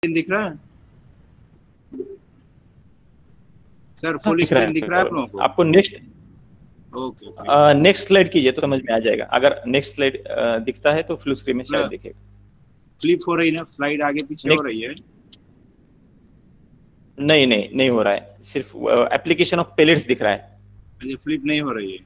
दिख रहा है सर? हाँ, फुल दिख रहा स्क्रीन दिख रहा है आप है लोगों को? आपको। Next okay. नेक्स्ट स्लाइड कीजिए तो समझ में आ जाएगा। अगर नेक्स्ट स्लाइड दिखता है तो फुल स्क्रीन में शायद दिखेगा। फ्लिप हो रही ना स्लाइड, आगे पीछे हो नेक्स्ट, रही है? नहीं नहीं नहीं हो रहा है, सिर्फ एप्लीकेशन ऑफ पेलेट्स दिख रहा है। अच्छा, फ्लिप नहीं हो रही है?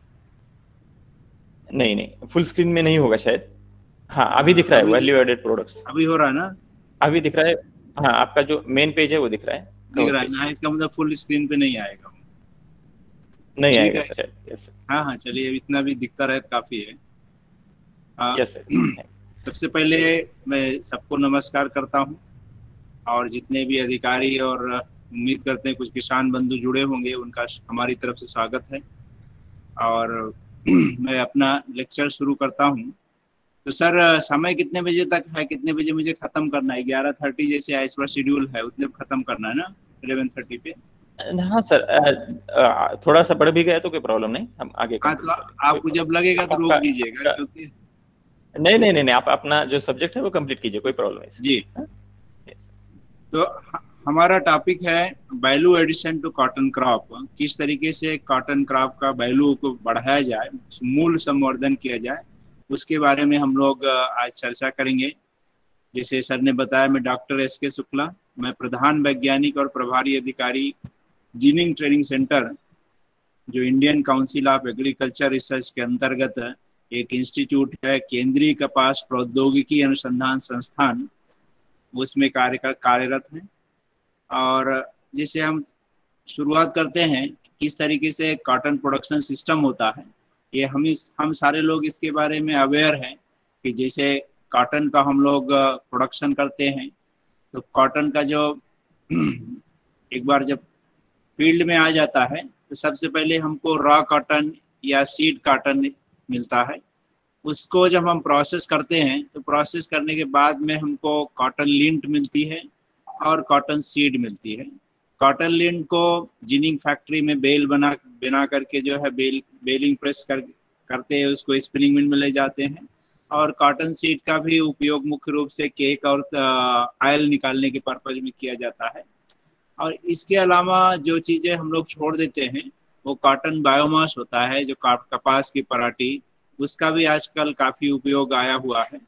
नहीं नहीं, फुल स्क्रीन में नहीं होगा शायद। हाँ अभी दिख रहा है, वैल्यू एडेड प्रोडक्ट्स अभी हो रहा है ना? अभी दिख रहा है। हाँ आपका जो मेन पेज है वो दिख रहा है, दिख कवर रहा है पेज। ना? इसका मतलब फुल स्क्रीन पे नहीं आएगा। नहीं ठीक आएगा है। सर शायद। यस सर, हाँ हाँ, चलिए, इतना भी दिखता रहे तो काफी है। Yes sir. सबसे पहले मैं सबको नमस्कार करता हूँ, और जितने भी अधिकारी और उम्मीद करते हैं कुछ किसान बंधु जुड़े होंगे, उनका हमारी तरफ से स्वागत है। और मैं अपना लेक्चर शुरू करता हूँ। तो सर, समय कितने बजे तक है? कितने बजे मुझे खत्म करना है? 11:30 जैसे एज पर शेड्यूल है उतने खत्म करना है ना? 11:30 पे? हाँ सर, थोड़ा सा बढ़ भी गया तो कोई प्रॉब्लम नहीं, हम आगे हाँ, तो कंटिन्यू करेंगे, कोई आपको जब प्रॉब्लम लगेगा नहीं। तो रोक दीजिएगा, क्योंकि नहीं नहीं नहीं नहीं, आप अपना जो सब्जेक्ट है वो कंप्लीट कीजिए, कोई प्रॉब्लम नहीं जी। सर। यस। तो हमारा टॉपिक है value addition to cotton crop. किस तरीके से कॉटन क्रॉप का वैल्यू को बढ़ाया जाए, मूल संवर्धन किया जाए, उसके बारे में हम लोग आज चर्चा करेंगे। जैसे सर ने बताया, मैं डॉक्टर एस.के. शुक्ला, मैं प्रधान वैज्ञानिक और प्रभारी अधिकारी जीनिंग ट्रेनिंग सेंटर, जो Indian Council of Agriculture Research के अंतर्गत एक इंस्टीट्यूट है, केंद्रीय कपास प्रौद्योगिकी अनुसंधान संस्थान, उसमें कार्यरत हैं। और जैसे हम शुरुआत करते हैं, किस तरीके से कॉटन प्रोडक्शन सिस्टम होता है, ये हम सारे लोग इसके बारे में अवेयर हैं कि जैसे कॉटन का हम लोग प्रोडक्शन करते हैं, तो कॉटन का जो एक बार जब फील्ड में आ जाता है, तो सबसे पहले हमको रॉ कॉटन या सीड कॉटन मिलता है। उसको जब हम प्रोसेस करते हैं, तो प्रोसेस करने के बाद में हमको कॉटन लिंट मिलती है और कॉटन सीड मिलती है। कॉटन लिंट को जिनिंग फैक्ट्री में बेल बना करके जो है बेलिंग प्रेस करते हैं, उसको स्पिनिंग मिल में ले जाते हैं। और कॉटन सीड का भी उपयोग मुख्य रूप से केक और ऑयल निकालने के पर्पज में किया जाता है। और इसके अलावा जो चीज़ें हम लोग छोड़ देते हैं, वो कॉटन बायोमास होता है, जो कपास की पराठी, उसका भी आजकल काफ़ी उपयोग आया हुआ है।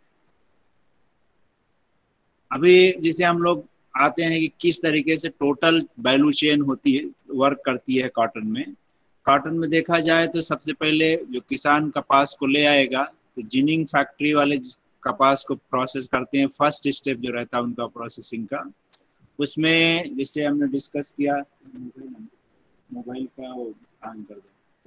अभी जैसे हम लोग आते हैं कि किस तरीके से टोटल वैल्यू चेन होती है, वर्क करती है कॉटन में। कॉटन में देखा जाए तो सबसे पहले जो किसान कपास को ले आएगा, तो जिनिंग फैक्ट्री वाले कपास को प्रोसेस करते हैं। फर्स्ट स्टेप जो रहता है उनका प्रोसेसिंग का, उसमें जैसे हमने डिस्कस किया, मोबाइल का वो ऑन कर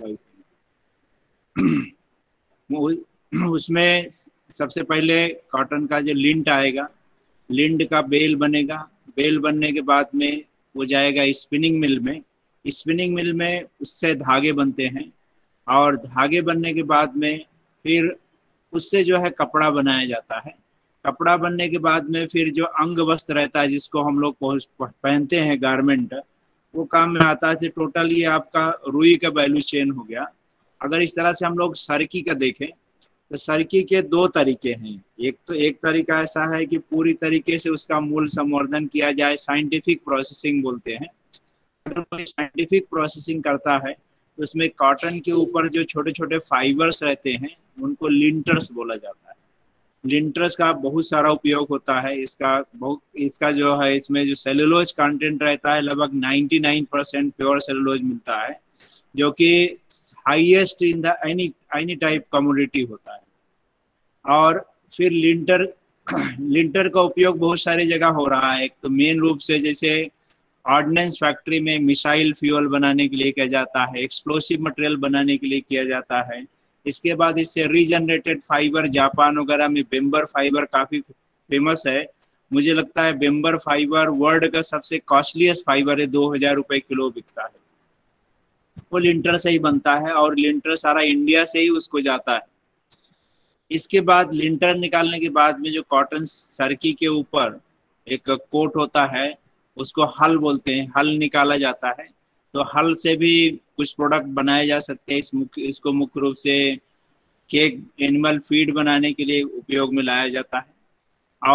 दो। उसमें सबसे पहले कॉटन का जो लिंट आएगा, लिंट का बेल बनेगा। बेल बनने के बाद में वो जाएगा स्पिनिंग मिल में। स्पिनिंग मिल में उससे धागे बनते हैं, और धागे बनने के बाद में फिर उससे जो है कपड़ा बनाया जाता है। कपड़ा बनने के बाद में फिर जो अंग वस्त्र रहता है, जिसको हम लोग पहनते हैं, गारमेंट, वो काम में आता है। टोटल ये आपका रुई का वैल्यू चेन हो गया। अगर इस तरह से हम लोग सरकी का देखें, तो सरकी के दो तरीके हैं। एक तरीका ऐसा है कि पूरी तरीके से उसका मूल संवर्धन किया जाए, साइंटिफिक प्रोसेसिंग बोलते हैं। अगर कोई साइंटिफिक प्रोसेसिंग करता है, तो उसमें कॉटन के ऊपर जो छोटे छोटे फाइबर्स रहते हैं, उनको लिंटर्स बोला जाता है। लिंटर्स का बहुत सारा उपयोग होता है। इसका जो है, इसमें जो सेलुलोज कंटेंट रहता है, लगभग 99% प्योर सेलुलोज मिलता है, जो कि highest in the any type commodity होता है। और फिर लिंटर का उपयोग बहुत सारी जगह हो रहा है। एक तो मेन रूप से जैसे ऑर्डिनेंस फैक्ट्री में मिसाइल फ्यूल बनाने के लिए किया जाता है, एक्सप्लोसिव मटेरियल बनाने के लिए किया जाता है। इसके बाद इससे रीजनरेटेड फाइबर, जापान वगैरह में बेम्बर फाइबर काफ़ी फेमस है। मुझे लगता है बेम्बर फाइबर वर्ल्ड का सबसे कॉस्टलीस्ट फाइबर है, 2000 रुपये किलो बिकता है। वो लिंटर से ही बनता है, और लिंटर सारा इंडिया से ही उसको जाता है। इसके बाद लिंटर निकालने के बाद में जो कॉटन सरकी के ऊपर एक कोट होता है, उसको हल बोलते हैं, हल निकाला जाता है। तो हल से भी कुछ प्रोडक्ट बनाए जा सकते हैं। इसको मुख्य रूप से केक, एनिमल फीड बनाने के लिए उपयोग में लाया जाता है। और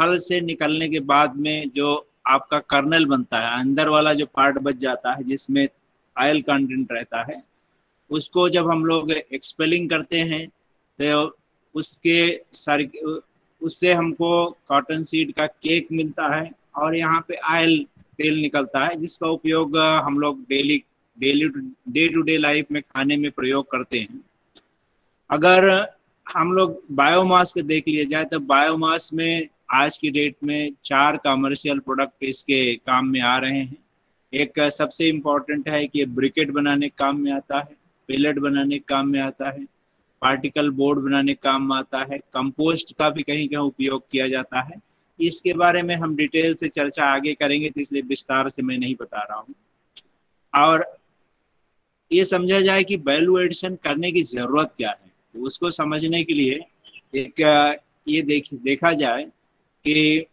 फल से निकलने के बाद में जो आपका कर्नल बनता है, अंदर वाला जो पार्ट बच जाता है जिसमें ऑयल कंटेंट रहता है, उसको जब हम लोग एक्सपेलिंग करते हैं तो उसके सारे उससे हमको कॉटन सीड का केक मिलता है और यहाँ पे ऑयल तेल निकलता है जिसका उपयोग हम लोग daily day to day life में खाने में प्रयोग करते हैं। अगर हम लोग बायोमास को देख लिया जाए तो बायोमास में आज की डेट में 4 कमर्शियल प्रोडक्ट इसके काम में आ रहे हैं। एक सबसे इम्पोर्टेंट है कि ब्रिकेट बनाने के काम में आता है, पेलेट बनाने के काम में आता है, पार्टिकल बोर्ड बनाने के काम में आता है, कंपोस्ट का भी कहीं कहीं उपयोग किया जाता है। इसके बारे में हम डिटेल से चर्चा आगे करेंगे तो इसलिए विस्तार से मैं नहीं बता रहा हूँ। और ये समझा जाए कि वैल्यू एडिशन करने की ज़रूरत क्या है, तो उसको समझने के लिए एक ये देखा जाए कि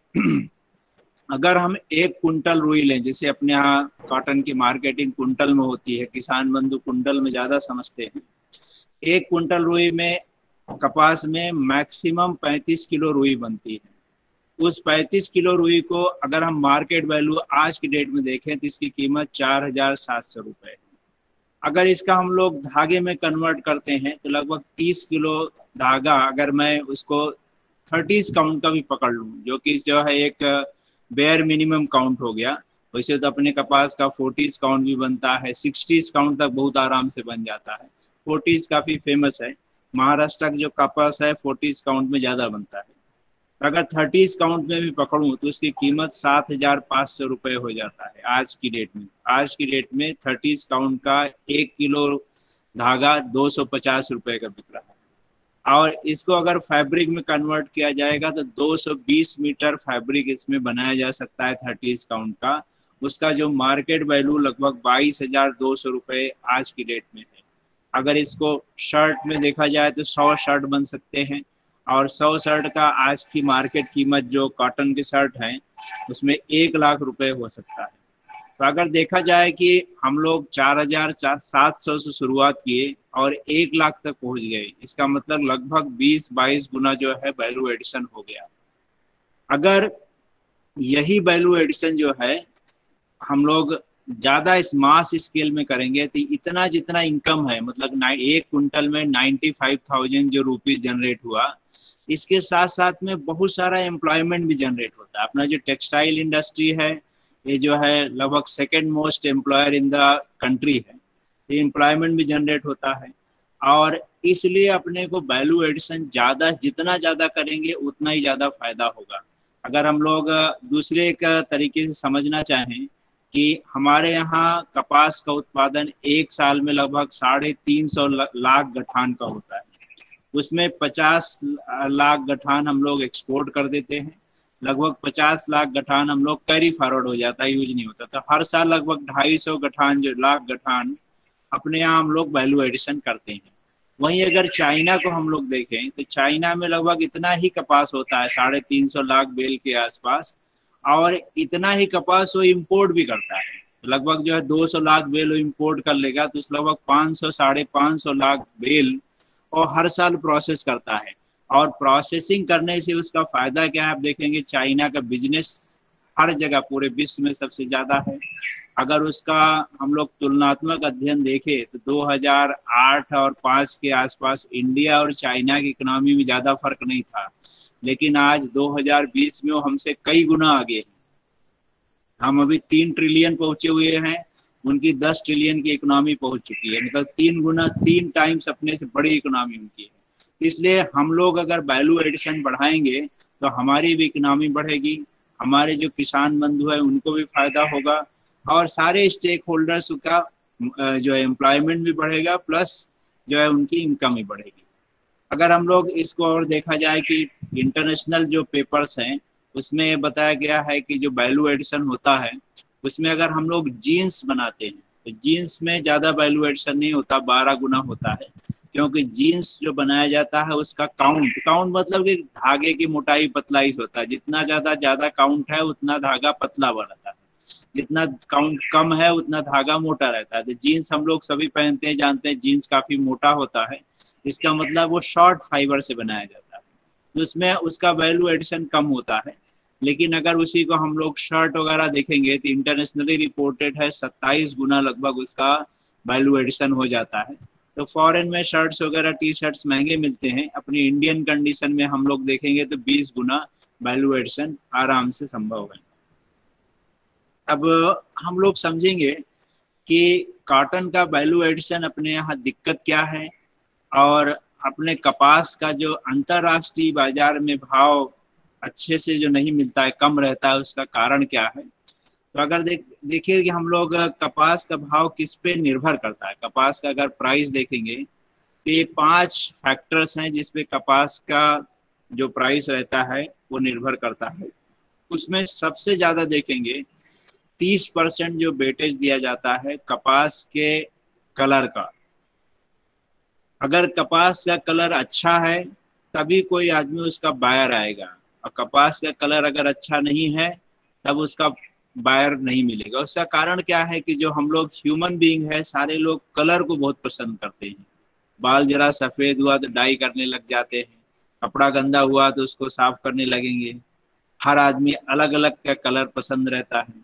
अगर हम 1 कुंटल रुई लें, जैसे अपने यहाँ कॉटन की मार्केटिंग कुंटल में होती है, किसान बंधु कुंटल में ज़्यादा समझते हैं। 1 कुंटल रुई में कपास में मैक्सिमम 35 किलो रुई बनती है। उस 35 किलो रुई को अगर हम मार्केट वैल्यू आज की डेट में देखें तो इसकी कीमत 4,700 रुपये है। अगर इसका हम लोग धागे में कन्वर्ट करते हैं तो लगभग 30 किलो धागा, अगर मैं उसको 30 काउंट का भी पकड़ लूँ, जो कि जो है एक बेयर मिनिमम काउंट हो गया, वैसे तो अपने कपास का 40 काउंट भी बनता है, 60 काउंट तक बहुत आराम से बन जाता है। 40 काफ़ी फेमस है, महाराष्ट्र का जो कपास है 40 काउंट में ज़्यादा बनता है। अगर 30 काउंट में भी पकड़ूँ तो उसकी कीमत 7,500 रुपये हो जाता है आज की डेट में। आज की डेट में 30 काउंट का 1 किलो धागा 250 रुपये का बिक रहा है। और इसको अगर फैब्रिक में कन्वर्ट किया जाएगा तो 220 मीटर फैब्रिक इसमें बनाया जा सकता है 30 काउंट का। उसका जो मार्केट वैल्यू लगभग 22,200 रुपये आज की डेट में है। अगर इसको शर्ट में देखा जाए तो 100 शर्ट बन सकते हैं और 100 शर्ट का आज की मार्केट कीमत जो कॉटन के शर्ट हैं उसमें 1 लाख रुपए हो सकता है। तो अगर देखा जाए कि हम लोग 4,700 से शुरुआत किए और 1 लाख तक पहुंच गए, इसका मतलब लगभग 20-22 गुना जो है वैल्यू एडिशन हो गया। अगर यही वैल्यू एडिशन जो है हम लोग ज़्यादा इस मास स्केल में करेंगे तो इतना जितना इनकम है, मतलब 1 कुंटल में 95,000 जो रुपीज़ जनरेट हुआ, इसके साथ साथ में बहुत सारा एम्प्लॉयमेंट भी जनरेट होता है। अपना जो टेक्सटाइल इंडस्ट्री है ये जो है लगभग 2nd most employer in the country है, ये एम्प्लॉयमेंट भी जनरेट होता है। और इसलिए अपने को वैल्यू एडिशन जितना ज़्यादा करेंगे उतना ही ज़्यादा फायदा होगा। अगर हम लोग दूसरे का तरीके से समझना चाहें कि हमारे यहाँ कपास का उत्पादन 1 साल में लगभग 350 लाख गठान का होता है, उसमें 50 लाख गठान हम लोग एक्सपोर्ट कर देते हैं, लगभग 50 लाख गठान हम लोग कैरी फॉरवर्ड हो जाता है, यूज नहीं होता। तो हर साल लगभग 250 लाख गठान अपने यहाँ हम लोग वैल्यू एडिशन करते हैं। वहीं अगर चाइना को हम लोग देखें तो चाइना में लगभग इतना ही कपास होता है, 350 लाख बेल के आसपास, और इतना ही कपास वो इम्पोर्ट भी करता है। लगभग जो है 200 लाख बेल वो इम्पोर्ट कर लेगा, तो उस लगभग 500-550 लाख बेल और हर साल प्रोसेस करता है। और प्रोसेसिंग करने से उसका फायदा क्या है, आप देखेंगे चाइना का बिजनेस हर जगह पूरे विश्व में सबसे ज़्यादा है। अगर उसका हम लोग तुलनात्मक अध्ययन देखें तो 2008 और 5 के आसपास इंडिया और चाइना की इकोनॉमी में ज़्यादा फर्क नहीं था, लेकिन आज 2020 में वो हमसे कई गुना आगे हैं। हम अभी 3 ट्रिलियन पहुंचे हुए हैं, उनकी 10 ट्रिलियन की इकोनॉमी पहुंच चुकी है, मतलब 3 टाइम्स अपने से बड़ी इकोनॉमी उनकी है। इसलिए हम लोग अगर वैल्यू एडिशन बढ़ाएंगे तो हमारी भी इकोनॉमी बढ़ेगी, हमारे जो किसान बंधु है उनको भी फायदा होगा और सारे स्टेक होल्डर्स का जो है एम्प्लॉयमेंट भी बढ़ेगा, प्लस जो है उनकी इनकम भी बढ़ेगी। अगर हम लोग इसको और देखा जाए कि इंटरनेशनल जो पेपर्स हैं उसमें बताया गया है कि जो वैल्यू एडिशन होता है उसमें अगर हम लोग जीन्स बनाते हैं तो जीन्स में ज़्यादा वैल्यू एडिशन नहीं होता, 12 गुना होता है, क्योंकि जीन्स जो बनाया जाता है उसका काउंट मतलब कि धागे की मोटाई पतलाई होता है। जितना ज़्यादा काउंट है उतना धागा पतला बनता है, जितना काउंट कम है उतना धागा मोटा रहता है। तो जीन्स हम लोग सभी पहनते हैं, जानते हैं जीन्स काफ़ी मोटा होता है, इसका मतलब वो शॉर्ट फाइबर से बनाया जाता है, तो उसमें उसका वैल्यू एडिशन कम होता है। लेकिन अगर उसी को हम लोग शर्ट वगैरह देखेंगे तो इंटरनेशनली रिपोर्टेड है 27 गुना लगभग उसका वैल्यू एडिशन हो जाता है। तो फॉरेन में शर्ट्स वगैरह टी शर्ट्स महंगे मिलते हैं, अपनी इंडियन कंडीशन में हम लोग देखेंगे तो 20 गुना वैल्यू एडिशन आराम से संभव है। अब हम लोग समझेंगे कि कॉटन का वैल्यू एडिशन अपने यहाँ दिक्कत क्या है, और अपने कपास का जो अंतरराष्ट्रीय बाजार में भाव अच्छे से जो नहीं मिलता है, कम रहता है, उसका कारण क्या है। तो अगर देखिए कि हम लोग कपास का भाव किस पे निर्भर करता है, कपास का अगर प्राइस देखेंगे तो ये 5 फैक्टर्स हैं जिसपे कपास का जो प्राइस रहता है वो निर्भर करता है। उसमें सबसे ज्यादा देखेंगे 30% जो वेटेज दिया जाता है कपास के कलर का। अगर कपास का कलर अच्छा है तभी कोई आदमी उसका बायर आएगा, और कपास का कलर अगर अच्छा नहीं है तब उसका बायर नहीं मिलेगा। उसका कारण क्या है कि जो हम लोग ह्यूमन बीइंग है, सारे लोग कलर को बहुत पसंद करते हैं। बाल जरा सफेद हुआ तो डाई करने लग जाते हैं, कपड़ा गंदा हुआ तो उसको साफ करने लगेंगे। हर आदमी अलग अलग का कलर पसंद रहता है,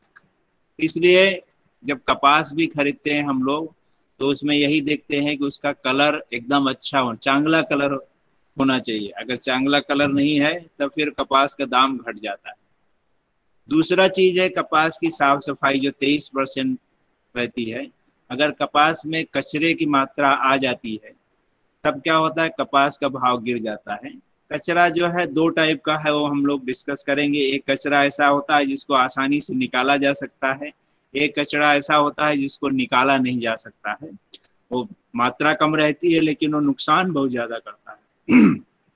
इसलिए जब कपास भी खरीदते हैं हम लोग तो उसमें यही देखते हैं कि उसका कलर एकदम अच्छा हो, चांगला कलर होना चाहिए। अगर चांगला कलर नहीं है तो फिर कपास का दाम घट जाता है। दूसरा चीज है कपास की साफ सफाई, जो 23% रहती है। अगर कपास में कचरे की मात्रा आ जाती है तब क्या होता है, कपास का भाव गिर जाता है। कचरा जो है 2 टाइप का है, वो हम लोग डिस्कस करेंगे। एक कचरा ऐसा होता है जिसको आसानी से निकाला जा सकता है, एक कचरा ऐसा होता है जिसको निकाला नहीं जा सकता है। वो मात्रा कम रहती है लेकिन वो नुकसान बहुत ज्यादा करता है।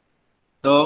तो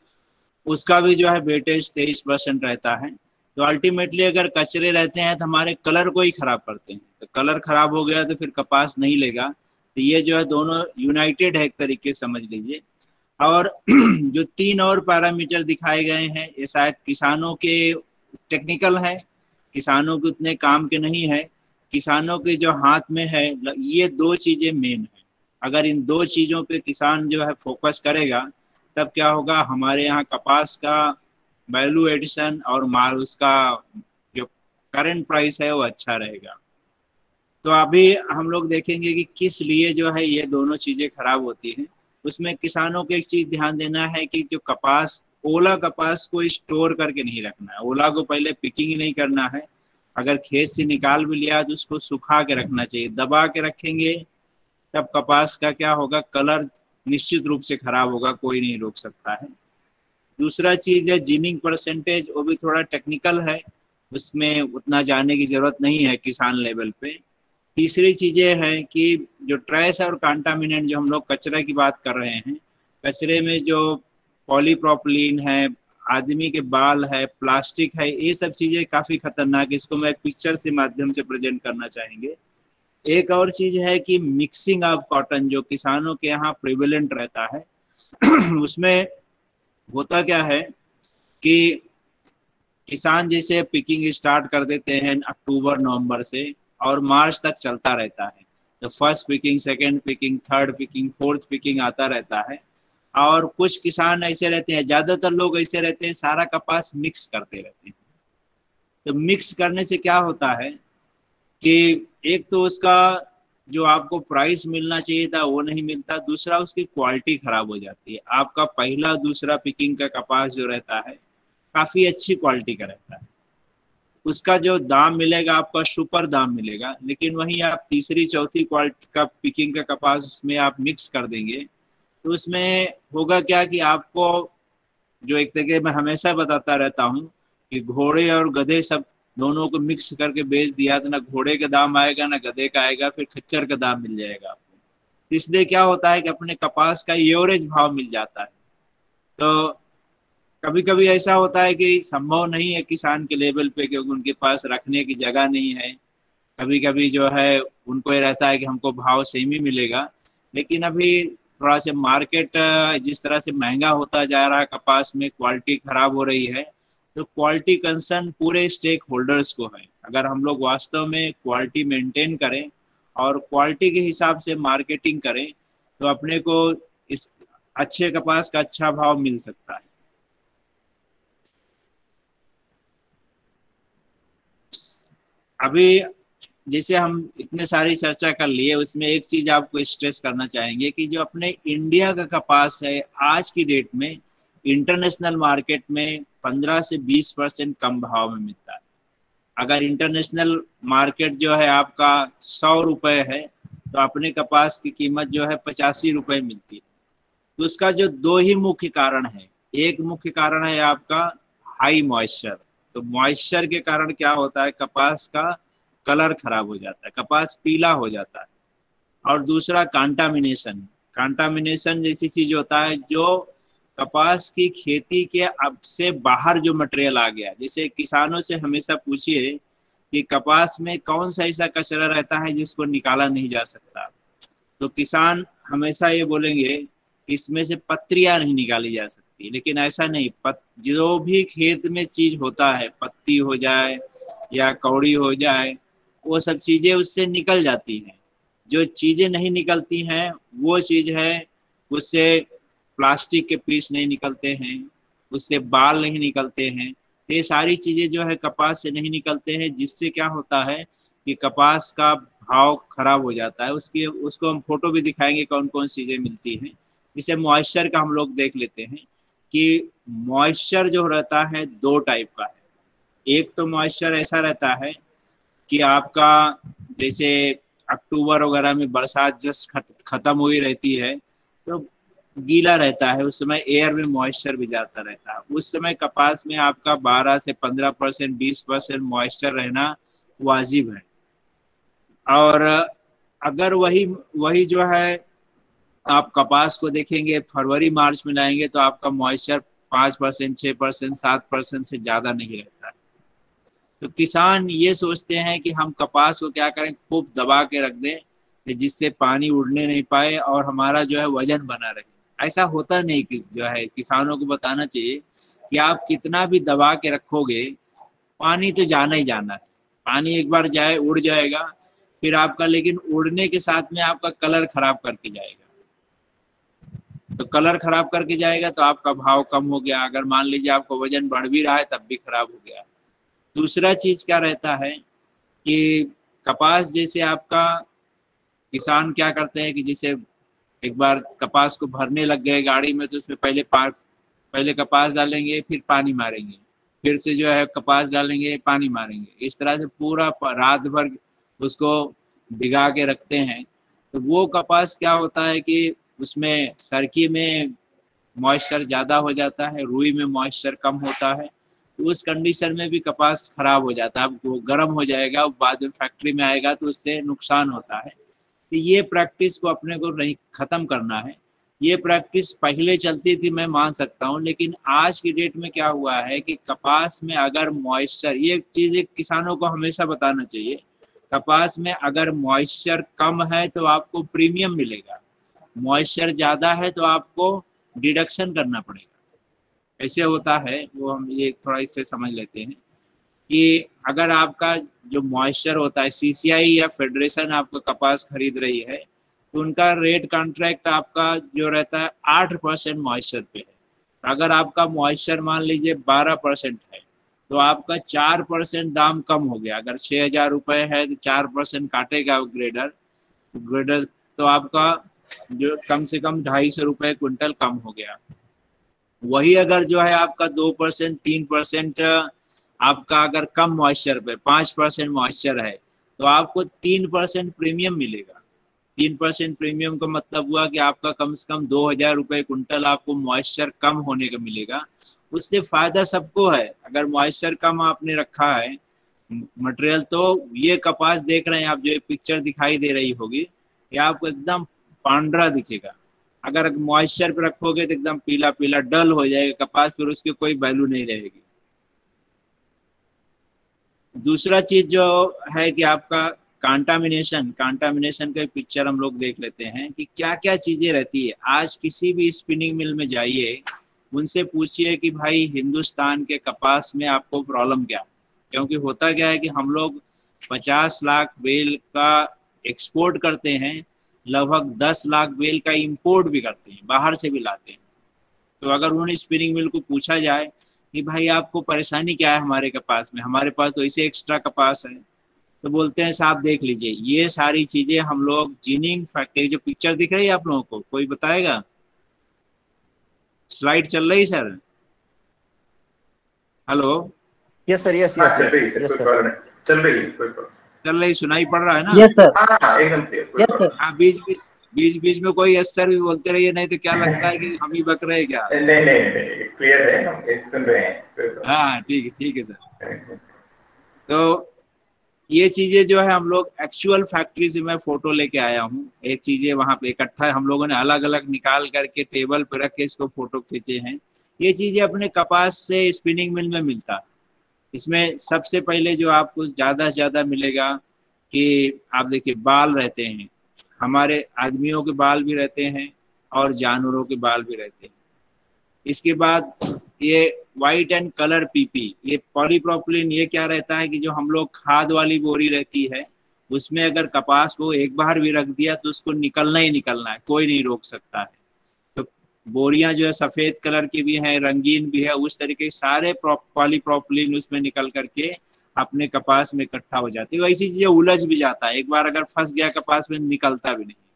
उसका भी जो है वेटेज 23% रहता है। तो अल्टीमेटली अगर कचरे रहते हैं तो हमारे कलर को ही खराब करते हैं, तो कलर खराब हो गया तो फिर कपास नहीं लेगा। तो ये जो है दोनों यूनाइटेड है एक तरीके से समझ लीजिए। और जो 3 और पैरामीटर दिखाए गए हैं ये शायद किसानों के टेक्निकल है, किसानों के उतने काम के नहीं है। किसानों के जो हाथ में है ये 2 चीजें मेन है। अगर इन 2 चीजों पे किसान जो है फोकस करेगा तब क्या होगा, हमारे यहाँ कपास का वैल्यू एडिशन और माल उसका जो करंट प्राइस है वो अच्छा रहेगा। तो अभी हम लोग देखेंगे कि किस लिए जो है ये दोनों चीजें खराब होती हैं। उसमें किसानों को एक चीज ध्यान देना है कि जो कपास, ओला कपास को स्टोर करके नहीं रखना है, ओला को पहले पिकिंग ही नहीं करना है। अगर खेत से निकाल भी लिया तो उसको सुखा के रखना चाहिए, दबा के रखेंगे तब कपास का क्या होगा, कलर निश्चित रूप से खराब होगा, कोई नहीं रोक सकता है। दूसरा चीज है जिनिंग परसेंटेज, वो भी थोड़ा टेक्निकल है, उसमें उतना जाने की जरूरत नहीं है किसान लेवल पे। तीसरी चीजें हैं कि जो ट्रेस और कंटामिनेंट, जो हम लोग कचरे की बात कर रहे हैं, कचरे में जो पॉलीप्रोपिलीन है, आदमी के बाल है, प्लास्टिक है, ये सब चीजें काफी खतरनाक है। इसको मैं पिक्चर से माध्यम से प्रेजेंट करना चाहेंगे। एक और चीज है कि मिक्सिंग ऑफ कॉटन, जो किसानों के यहाँ प्रिवेलेंट रहता है। उसमें होता क्या है कि किसान जैसे पिकिंग स्टार्ट कर देते हैं अक्टूबर नवंबर से, और मार्च तक चलता रहता है। तो first picking, second picking, third picking, fourth picking आता रहता है। और कुछ किसान ऐसे रहते हैं, ज्यादातर लोग ऐसे रहते हैं, सारा कपास मिक्स करते रहते हैं। तो मिक्स करने से क्या होता है कि एक तो उसका जो आपको प्राइस मिलना चाहिए था वो नहीं मिलता, दूसरा उसकी क्वालिटी खराब हो जाती है। आपका पहला दूसरा पिकिंग का कपास जो रहता है काफी अच्छी क्वालिटी का रहता है, उसका जो दाम मिलेगा आपका सुपर दाम मिलेगा। लेकिन वहीं आप तीसरी चौथी क्वालिटी का पिकिंग का कपास उसमें आप मिक्स कर देंगे तो उसमें होगा क्या कि आपको, जो एक तरीके मैं हमेशा बताता रहता हूँ कि घोड़े और गधे सब दोनों को मिक्स करके बेच दिया तो ना घोड़े का दाम आएगा ना गधे का आएगा, फिर खच्चर का दाम मिल जाएगा आपको। इसलिए क्या होता है कि अपने कपास का एवरेज भाव मिल जाता है। तो कभी कभी ऐसा होता है कि संभव नहीं है किसान के लेवल पे, क्योंकि उनके पास रखने की जगह नहीं है। कभी कभी जो है उनको ये रहता है कि हमको भाव सेम ही मिलेगा। लेकिन अभी थोड़ा सा मार्केट जिस तरह से महंगा होता जा रहा है, कपास में क्वालिटी खराब हो रही है, तो क्वालिटी कंसर्न पूरे स्टेक होल्डर्स को है। अगर हम लोग वास्तव में क्वालिटी मेंटेन करें और क्वालिटी के हिसाब से मार्केटिंग करें तो अपने को इस अच्छे कपास का अच्छा भाव मिल सकता है। अभी जैसे हम इतने सारी चर्चा कर लिए, उसमें एक चीज आपको स्ट्रेस करना चाहेंगे कि जो अपने इंडिया का कपास है आज की डेट में इंटरनेशनल मार्केट में 15 से 20% कम भाव में मिलता है। अगर इंटरनेशनल मार्केट जो है आपका 100 रुपए है तो अपने कपास की कीमत जो है 85 रुपए मिलती है। तो उसका जो दो ही मुख्य कारण है, एक मुख्य कारण है आपका हाई मॉइस्चर। तो मॉइस्चर के कारण क्या होता है, कपास का कलर खराब हो जाता है, कपास पीला हो जाता है। और दूसरा कांटामिनेशन, कांटामिनेशन जैसी चीज होता है जो कपास की खेती के अब से बाहर जो मटेरियल आ गया। जैसे किसानों से हमेशा पूछिए कि कपास में कौन सा ऐसा कचरा रहता है जिसको निकाला नहीं जा सकता, तो किसान हमेशा ये बोलेंगे कि इसमें से पत्तियां नहीं निकाली जा सकती। लेकिन ऐसा नहीं, जो भी खेत में चीज होता है, पत्ती हो जाए या कौड़ी हो जाए, वो सब चीजें उससे निकल जाती हैं। जो चीजें नहीं निकलती हैं वो चीज है, उससे प्लास्टिक के पीस नहीं निकलते हैं, उससे बाल नहीं निकलते हैं। तो ये सारी चीजें जो है कपास से नहीं निकलते हैं, जिससे क्या होता है कि कपास का भाव खराब हो जाता है। उसको हम फोटो भी दिखाएंगे कौन कौन चीजें मिलती हैं। जैसे मॉइस्चर का हम लोग देख लेते हैं कि मॉइस्चर जो रहता है दो टाइप का है। एक तो मॉइस्चर ऐसा रहता है कि आपका जैसे अक्टूबर वगैरह में बरसात जस्ट खत्म हुई रहती है तो गीला रहता है, उस समय एयर में मॉइस्चर भी जाता रहता है। उस समय कपास में आपका 12 से 15%, 20% मॉइस्चर रहना वाजिब है। और अगर वही वही जो है आप कपास को देखेंगे फरवरी मार्च में लाएंगे तो आपका मॉइस्चर 5%, 6%, 7% से ज्यादा नहीं रहता है। तो किसान ये सोचते हैं कि हम कपास को क्या करें, खूब दबा के रख दें जिससे पानी उड़ने नहीं पाए और हमारा जो है वजन बना रहे। ऐसा होता नहीं। जो है किसानों को बताना चाहिए कि आप कितना भी दबा के रखोगे, पानी तो जाना ही जाना है। पानी एक बार जाए उड़ जाएगा, फिर आपका, लेकिन उड़ने के साथ में आपका कलर खराब करके जाएगा। तो कलर खराब करके जाएगा तो आपका भाव कम हो गया। अगर मान लीजिए आपका वजन बढ़ भी रहा है तब भी खराब हो गया। दूसरा चीज क्या रहता है कि कपास जैसे आपका किसान क्या करते हैं कि जैसे एक बार कपास को भरने लग गए गाड़ी में तो उसमें पहले कपास डालेंगे, फिर पानी मारेंगे, फिर से जो है कपास डालेंगे, पानी मारेंगे। इस तरह से पूरा रात भर उसको भिगा के रखते हैं। तो वो कपास क्या होता है कि उसमें सरकी में मॉइस्चर ज़्यादा हो जाता है, रुई में मॉइस्चर कम होता है। तो उस कंडीशन में भी कपास खराब हो जाता है। अब वो गर्म हो जाएगा, बाद में फैक्ट्री में आएगा तो उससे नुकसान होता है। तो ये प्रैक्टिस को अपने को नहीं खत्म करना है। ये प्रैक्टिस पहले चलती थी, मैं मान सकता हूँ, लेकिन आज की डेट में क्या हुआ है कि कपास में अगर मॉइस्चर, ये चीज़ किसानों को हमेशा बताना चाहिए, कपास में अगर मॉइस्चर कम है तो आपको प्रीमियम मिलेगा, मॉइस्चर ज़्यादा है तो आपको डिडक्शन करना पड़ेगा। ऐसे होता है, वो हम ये थोड़ा इससे समझ लेते हैं कि अगर आपका जो मॉइस्चर होता है, सीसीआई या फेडरेशन आपका कपास खरीद रही है तो उनका रेट कॉन्ट्रैक्ट आपका जो रहता है 8% मॉइस्चर पे है। अगर आपका मॉइस्चर मान लीजिए 12% है तो आपका 4% दाम कम हो गया। अगर 6,000 रुपये है तो 4% काटेगा ग्रेडर ग्रेडर तो आपका जो कम से कम 250 रुपये क्विंटल कम हो गया। वही अगर जो है आपका 2%, 3% आपका अगर कम मॉइस्चर पे 5% मॉइस्चर है तो आपको 3% प्रीमियम मिलेगा। 3% प्रीमियम का मतलब हुआ कि आपका कम से कम 2,000 रुपये क्विंटल आपको मॉइस्चर कम होने का मिलेगा। उससे फायदा सबको है। अगर मॉइस्चर कम आपने रखा है मटेरियल, तो ये कपास देख रहे हैं आप, जो ये पिक्चर दिखाई दे रही होगी, ये आपको एकदम पांडरा दिखेगा। अगर मॉइस्चर पे रखोगे तो एकदम पीला पीला डल हो जाएगा कपास, फिर उसकी कोई वैल्यू नहीं रहेगी। दूसरा चीज जो है कि आपका कांटामिनेशन का पिक्चर हम लोग देख लेते हैं कि क्या क्या चीजें रहती है। आज किसी भी स्पिनिंग मिल में जाइए, उनसे पूछिए कि भाई हिंदुस्तान के कपास में आपको प्रॉब्लम क्या है। क्योंकि होता क्या है कि हम लोग 50 लाख बेल का एक्सपोर्ट करते हैं, लगभग 10 लाख बेल का इंपोर्ट भी करते हैं, बाहर से भी लाते हैं। तो अगर उन स्पिनिंग मिल को पूछा जाए कि भाई आपको परेशानी क्या है हमारे कपास में, हमारे पास तो इसे एक्स्ट्रा कपास है, तो बोलते हैं साहब देख लीजिए ये सारी चीजें हम लोग जिनिंग फैक्टर, जो पिक्चर दिख रही है आप लोगों को, कोई बताएगा? स्लाइड चल रही sir? Hello? Yes sir, yes हाँ, यस चल रही है यस सर, यस कोई सर। प्रॉब्लम नहीं, चल रही है, कोई प्रॉब्लम। चल रही, सुनाई पड़ रहा है ना? यस सर, हाँ एकदम क्लियर, कोई यस प्रॉब्लम सर। हाँ, बीच बीच में कोई यस सर भी बोलते रहिए, नहीं तो क्या लगता है कि हम ही बक रहे हैं क्या? नहीं। नहीं नहीं नहीं, क्लियर है, हम ये सुन रहे हैं, कोई प्रॉब्लम हाँ ठीक है सर। नहीं। तो ये चीजें जो है हम लोग एक्चुअल फैक्ट्री से मैं फोटो लेके आया हूँ, एक चीजें वहां पे इकट्ठा हम लोगों ने अलग अलग निकाल करके टेबल पे रख के इसको फोटो खींचे हैं। ये चीजें अपने कपास से स्पिनिंग मिल में मिलता है। इसमें सबसे पहले जो आपको ज्यादा से ज्यादा मिलेगा कि आप देखिए बाल रहते हैं, हमारे आदमियों के बाल भी रहते हैं और जानवरों के बाल भी रहते हैं। इसके बाद ये व्हाइट एंड कलर पीपी, ये पॉलीप्रोपिलीन, ये क्या रहता है कि जो हम लोग खाद वाली बोरी रहती है उसमें अगर कपास को एक बार भी रख दिया तो उसको निकलना ही निकलना है, कोई नहीं रोक सकता है। तो बोरियां जो है सफेद कलर की भी हैं, रंगीन भी है, उस तरीके सारे पॉलीप्रोपिलीन उसमें निकल करके अपने कपास में इकट्ठा हो जाती है। वैसी चीजें उलझ भी जाता है, एक बार अगर फंस गया कपास में निकलता भी नहीं।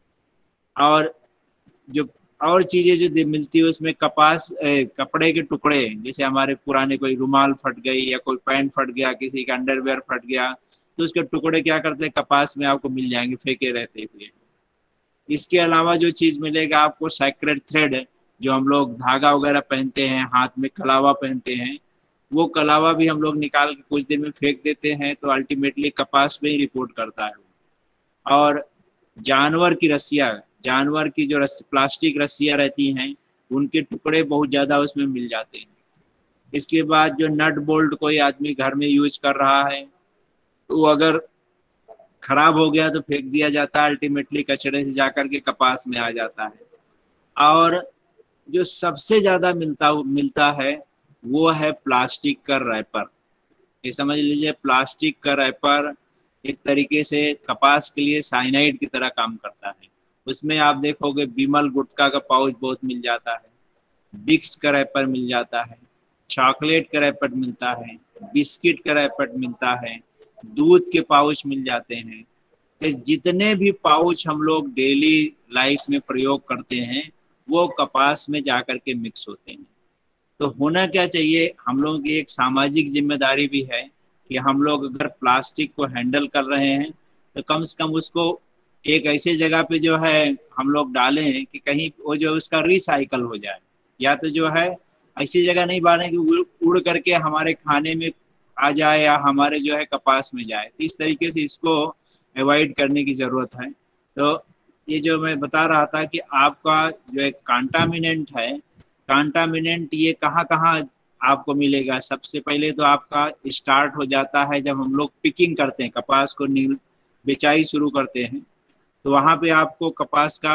और जो और चीजें जो मिलती है उसमें कपास कपड़े के टुकड़े, जैसे हमारे पुराने कोई रुमाल फट गई या कोई पैंट फट गया, किसी का अंडरवेयर फट गया, तो उसके टुकड़े क्या करते हैं कपास में आपको मिल जाएंगे फेंके रहते हुए। इसके अलावा जो चीज मिलेगा आपको सैक्रेड थ्रेड, जो हम लोग धागा वगैरह पहनते हैं, हाथ में कलावा पहनते हैं, वो कलावा भी हम लोग निकाल के कुछ दिन में फेंक देते हैं तो अल्टीमेटली कपास में ही रिपोर्ट करता है। और जानवर की रस्सियाँ, जानवर की जो प्लास्टिक रस्सियाँ रहती हैं उनके टुकड़े बहुत ज़्यादा उसमें मिल जाते हैं। इसके बाद जो नट बोल्ट कोई आदमी घर में यूज कर रहा है वो अगर खराब हो गया तो फेंक दिया जाता है, अल्टीमेटली कचड़े से जाकर के कपास में आ जाता है। और जो सबसे ज़्यादा मिलता है वो है प्लास्टिक का रैपर। ये समझ लीजिए प्लास्टिक का रैपर एक तरीके से कपास के लिए साइनाइड की तरह काम करता है। उसमें आप देखोगे बिमल गुटखा का पाउच बहुत मिल जाता है, बिक्स का रैपर मिल जाता है, चॉकलेट का रैपर मिलता है, बिस्किट का रैपर मिलता है, दूध के पाउच मिल जाते हैं। तो जितने भी पाउच हम लोग डेली लाइफ में प्रयोग करते हैं वो कपास में जाकर के मिक्स होते हैं। तो होना क्या चाहिए, हम लोगों की एक सामाजिक जिम्मेदारी भी है कि हम लोग अगर प्लास्टिक को हैंडल कर रहे हैं तो कम से कम उसको एक ऐसे जगह पे जो है हम लोग डालें कि कहीं वो जो उसका रिसाइकल हो जाए, या तो जो है ऐसी जगह नहीं डालें कि उड़ करके हमारे खाने में आ जाए या हमारे जो है कपास में जाए। इस तरीके से इसको अवॉइड करने की ज़रूरत है। तो ये जो मैं बता रहा था कि आपका जो एक कांटामिनेंट है, कांटामिनेंट ये कहाँ कहाँ आपको मिलेगा? सबसे पहले तो आपका स्टार्ट हो जाता है जब हम लोग पिकिंग करते हैं, कपास को बिचाई शुरू करते हैं, तो वहाँ पे आपको कपास का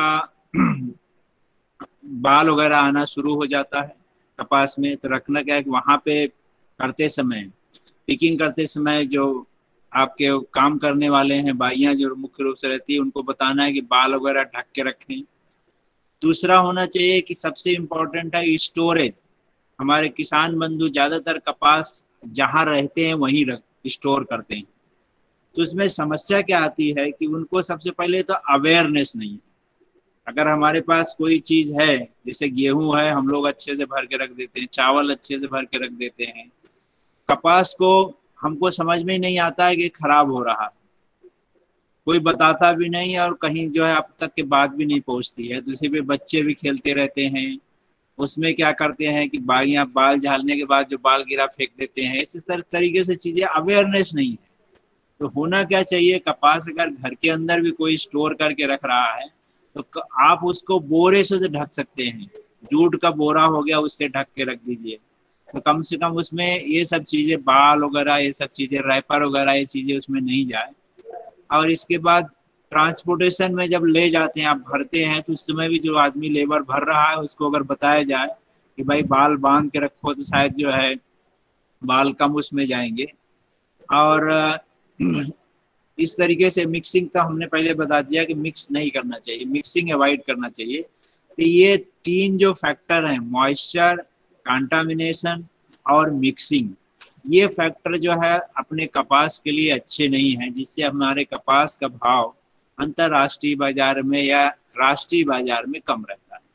बाल वगैरह आना शुरू हो जाता है कपास में। तो रखना क्या है कि वहाँ पे करते समय, पिकिंग करते समय जो आपके काम करने वाले हैं बाइयाँ जो मुख्य रूप से रहती है उनको बताना है कि बाल वगैरह ढक के रखें। दूसरा होना चाहिए कि सबसे इम्पोर्टेंट है स्टोरेज। हमारे किसान बंधु ज्यादातर कपास जहाँ रहते हैं वहीं स्टोर करते हैं। तो इसमें समस्या क्या आती है कि उनको सबसे पहले तो अवेयरनेस नहीं है। अगर हमारे पास कोई चीज है, जैसे गेहूं है हम लोग अच्छे से भर के रख देते हैं, चावल अच्छे से भर के रख देते हैं, कपास को हमको समझ में ही नहीं आता है कि खराब हो रहा है, कोई बताता भी नहीं और कहीं जो है अब तक के बात भी नहीं पहुंचती है। दूसरे पे बच्चे भी खेलते रहते हैं, उसमें क्या करते हैं कि बाइयाँ बाल झाड़ने के बाद जो बाल गिरा फेंक देते हैं। इस तरीके से चीजें अवेयरनेस नहीं है। तो होना क्या चाहिए, कपास अगर घर के अंदर भी कोई स्टोर करके रख रहा है तो आप उसको बोरे से ढक सकते हैं, जूट का बोरा हो गया उससे ढक के रख दीजिए। तो कम से कम उसमें ये सब चीजें बाल वगैरह ये सब चीजें रैपर वगैरह ये चीजें उसमें नहीं जाए। और इसके बाद ट्रांसपोर्टेशन में जब ले जाते हैं आप भरते हैं तो उस समय भी जो आदमी लेबर भर रहा है उसको अगर बताया जाए कि भाई बाल बांध के रखो तो शायद जो है बाल कम उसमें जाएंगे। और इस तरीके से मिक्सिंग तो हमने पहले बता दिया कि मिक्स नहीं करना चाहिए, मिक्सिंग अवॉइड करना चाहिए। तो ये तीन जो फैक्टर हैं, मॉइस्चर, कंटामिनेशन और मिक्सिंग, ये फैक्टर जो है अपने कपास के लिए अच्छे नहीं है, जिससे हमारे कपास का भाव अंतरराष्ट्रीय बाजार में या राष्ट्रीय बाजार में कम रहता है।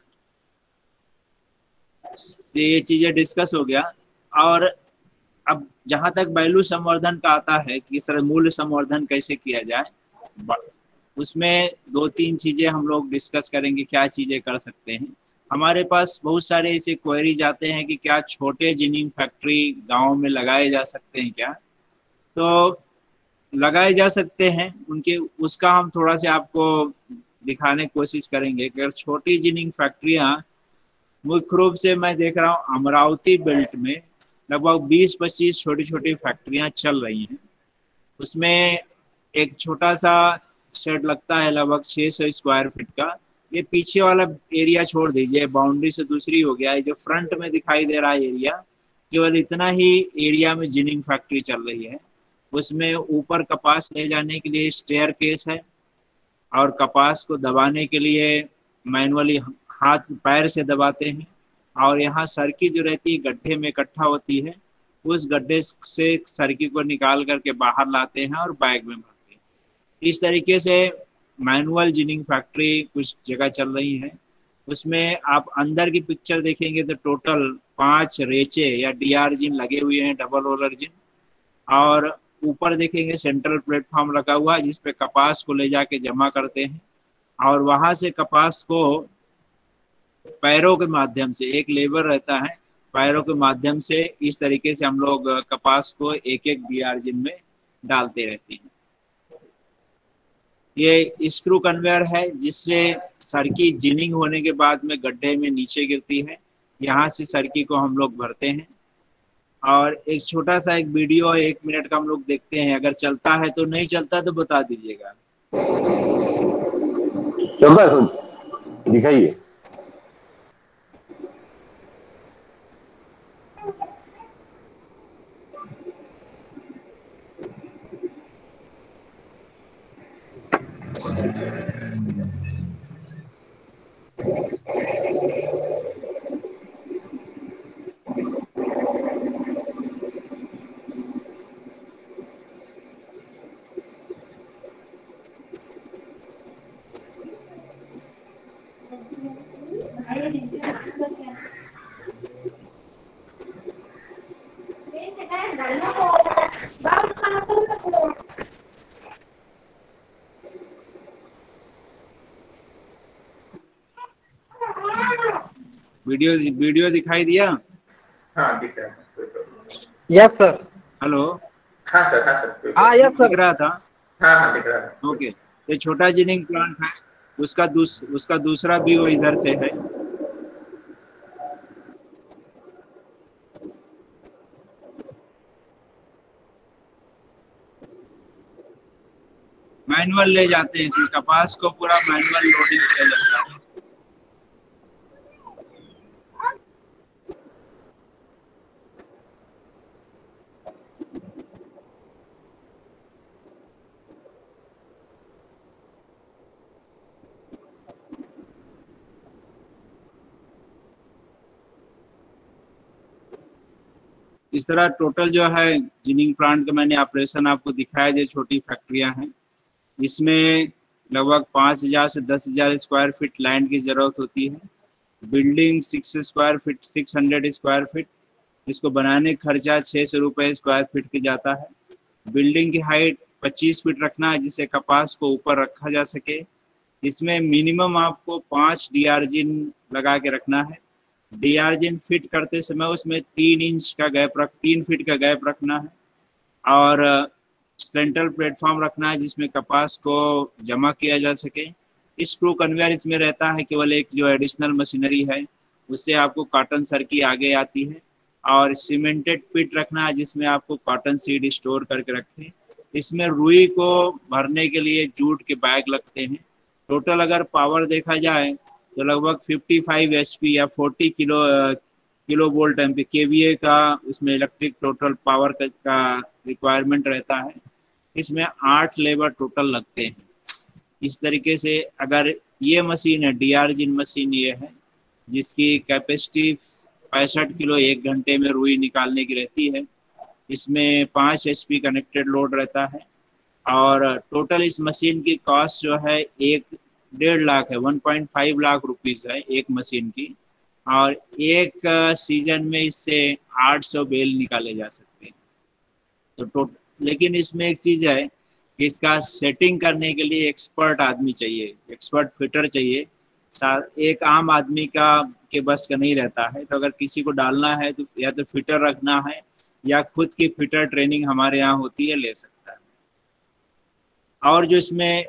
तो ये चीजें डिस्कस हो गया। और अब जहां तक वैल्यू संवर्धन का आता है कि सर मूल्य संवर्धन कैसे किया जाए, उसमें 2-3 चीजें हम लोग डिस्कस करेंगे, क्या चीजें कर सकते हैं। हमारे पास बहुत सारे ऐसे क्वेरी जाते हैं कि क्या छोटे जिनिंग फैक्ट्री गांव में लगाए जा सकते हैं क्या, तो लगाए जा सकते हैं उनके, उसका हम थोड़ा सा आपको दिखाने की कोशिश करेंगे। अगर छोटी जिनिंग फैक्ट्रियां मुख्य रूप से मैं देख रहा हूँ अमरावती बेल्ट में लगभग 20-25 छोटी छोटी फैक्ट्रियां चल रही हैं। उसमें एक छोटा सा शेड लगता है लगभग 600 स्क्वायर फीट का। ये पीछे वाला एरिया छोड़ दीजिए, बाउंड्री से दूसरी हो गया है। जो फ्रंट में दिखाई दे रहा है एरिया, केवल इतना ही एरिया में जिनिंग फैक्ट्री चल रही है। उसमें ऊपर कपास ले जाने के लिए स्टेयर केस है और कपास को दबाने के लिए मैनुअली हाथ पैर से दबाते हैं। और यहाँ सरकी जो रहती है गड्ढे में इकट्ठा होती है, उस गड्ढे से सरकी को निकाल करके बाहर लाते हैं और बैग में भरते हैं। इस तरीके से मैनुअल जिनिंग फैक्ट्री कुछ जगह चल रही है। उसमें आप अंदर की पिक्चर देखेंगे तो टोटल 5 रेचे या डीआर जिन लगे हुए हैं, डबल रोलर जिन। और ऊपर देखेंगे सेंट्रल प्लेटफॉर्म लगा हुआ है जिसपे कपास को ले जाके जमा करते हैं और वहां से कपास को पैरों के माध्यम से, एक लेबर रहता है, पैरों के माध्यम से इस तरीके से हम लोग कपास को एक एक डीआर जिन में डालते रहते हैं। ये स्क्रू कन्वेयर है जिससे सरकी जिनिंग होने के बाद में गड्ढे में नीचे गिरती है। यहाँ से सरकी को हम लोग भरते हैं। और एक छोटा सा एक वीडियो 1 मिनट का हम लोग देखते हैं, अगर चलता है तो, नहीं चलता तो बता दीजिएगा। दिखाइए। वीडियो दिखाई दिया? हाँ दिख रहा है। Yes sir. हेलो। हाँ सर, हाँ सर। हाँ यस सर। दिख रहा था? हाँ हाँ दिख रहा है। ओके। ये छोटा जिनिंग प्लांट है, उसका दूसरा व्यू इधर से है। मैनुअल ले जाते हैं, इसमें कपास को पूरा मैनुअल लोडिंग किया जाता है। इस तरह टोटल जो है जिनिंग प्लांट का मैंने ऑपरेशन आपको दिखाया, जो छोटी फैक्ट्रियां हैं। इसमें लगभग 5,000 से 10,000 स्क्वायर फीट लैंड की जरूरत होती है। बिल्डिंग 600 स्क्वायर फीट, इसको बनाने का खर्चा 600 रुपये स्क्वायर फीट की जाता है। बिल्डिंग की हाइट 25 फीट रखना है जिससे कपास को ऊपर रखा जा सके। इसमें मिनिमम आपको 5 डीआरजिन लगा के रखना है। डीआरजिन फिट करते समय उसमें 3 फीट का गैप रखना है। और सेंट्रल प्लेटफॉर्म रखना है जिसमें कपास को जमा किया जा सके। स्क्रू कन्वेयर इसमें रहता है, केवल एक जो एडिशनल मशीनरी है उससे आपको कॉटन सरकी आगे आती है। और सीमेंटेड पिट रखना है जिसमें आपको कॉटन सीड स्टोर करके रखें। इसमें रुई को भरने के लिए जूट के बैग लगते हैं। टोटल अगर पावर देखा जाए तो लगभग 55 HP या 40 किलो वोल्ट KVA का उसमें इलेक्ट्रिक टोटल पावर का रिक्वायरमेंट रहता है। इसमें 8 लेबर टोटल लगते हैं। इस तरीके से अगर ये मशीन है, डीआरजिन मशीन ये है जिसकी कैपेसिटी 65 किलो 1 घंटे में रुई निकालने की रहती है। इसमें 5 HP कनेक्टेड लोड रहता है और टोटल इस मशीन की कॉस्ट जो है 1.5 लाख है, 1.5 लाख रुपीस है एक मशीन की। और एक सीजन में इससे 800 बेल निकाले जा सकते हैं। तो लेकिन इसमें एक चीज़ है कि इसका सेटिंग करने के लिए एक्सपर्ट आदमी चाहिए, एक्सपर्ट फिटर चाहिए। एक आम आदमी के बस का नहीं रहता है। तो अगर किसी को डालना है तो या तो फिटर रखना है या खुद की फिटर ट्रेनिंग हमारे यहाँ होती है, ले सकता है। और जो इसमें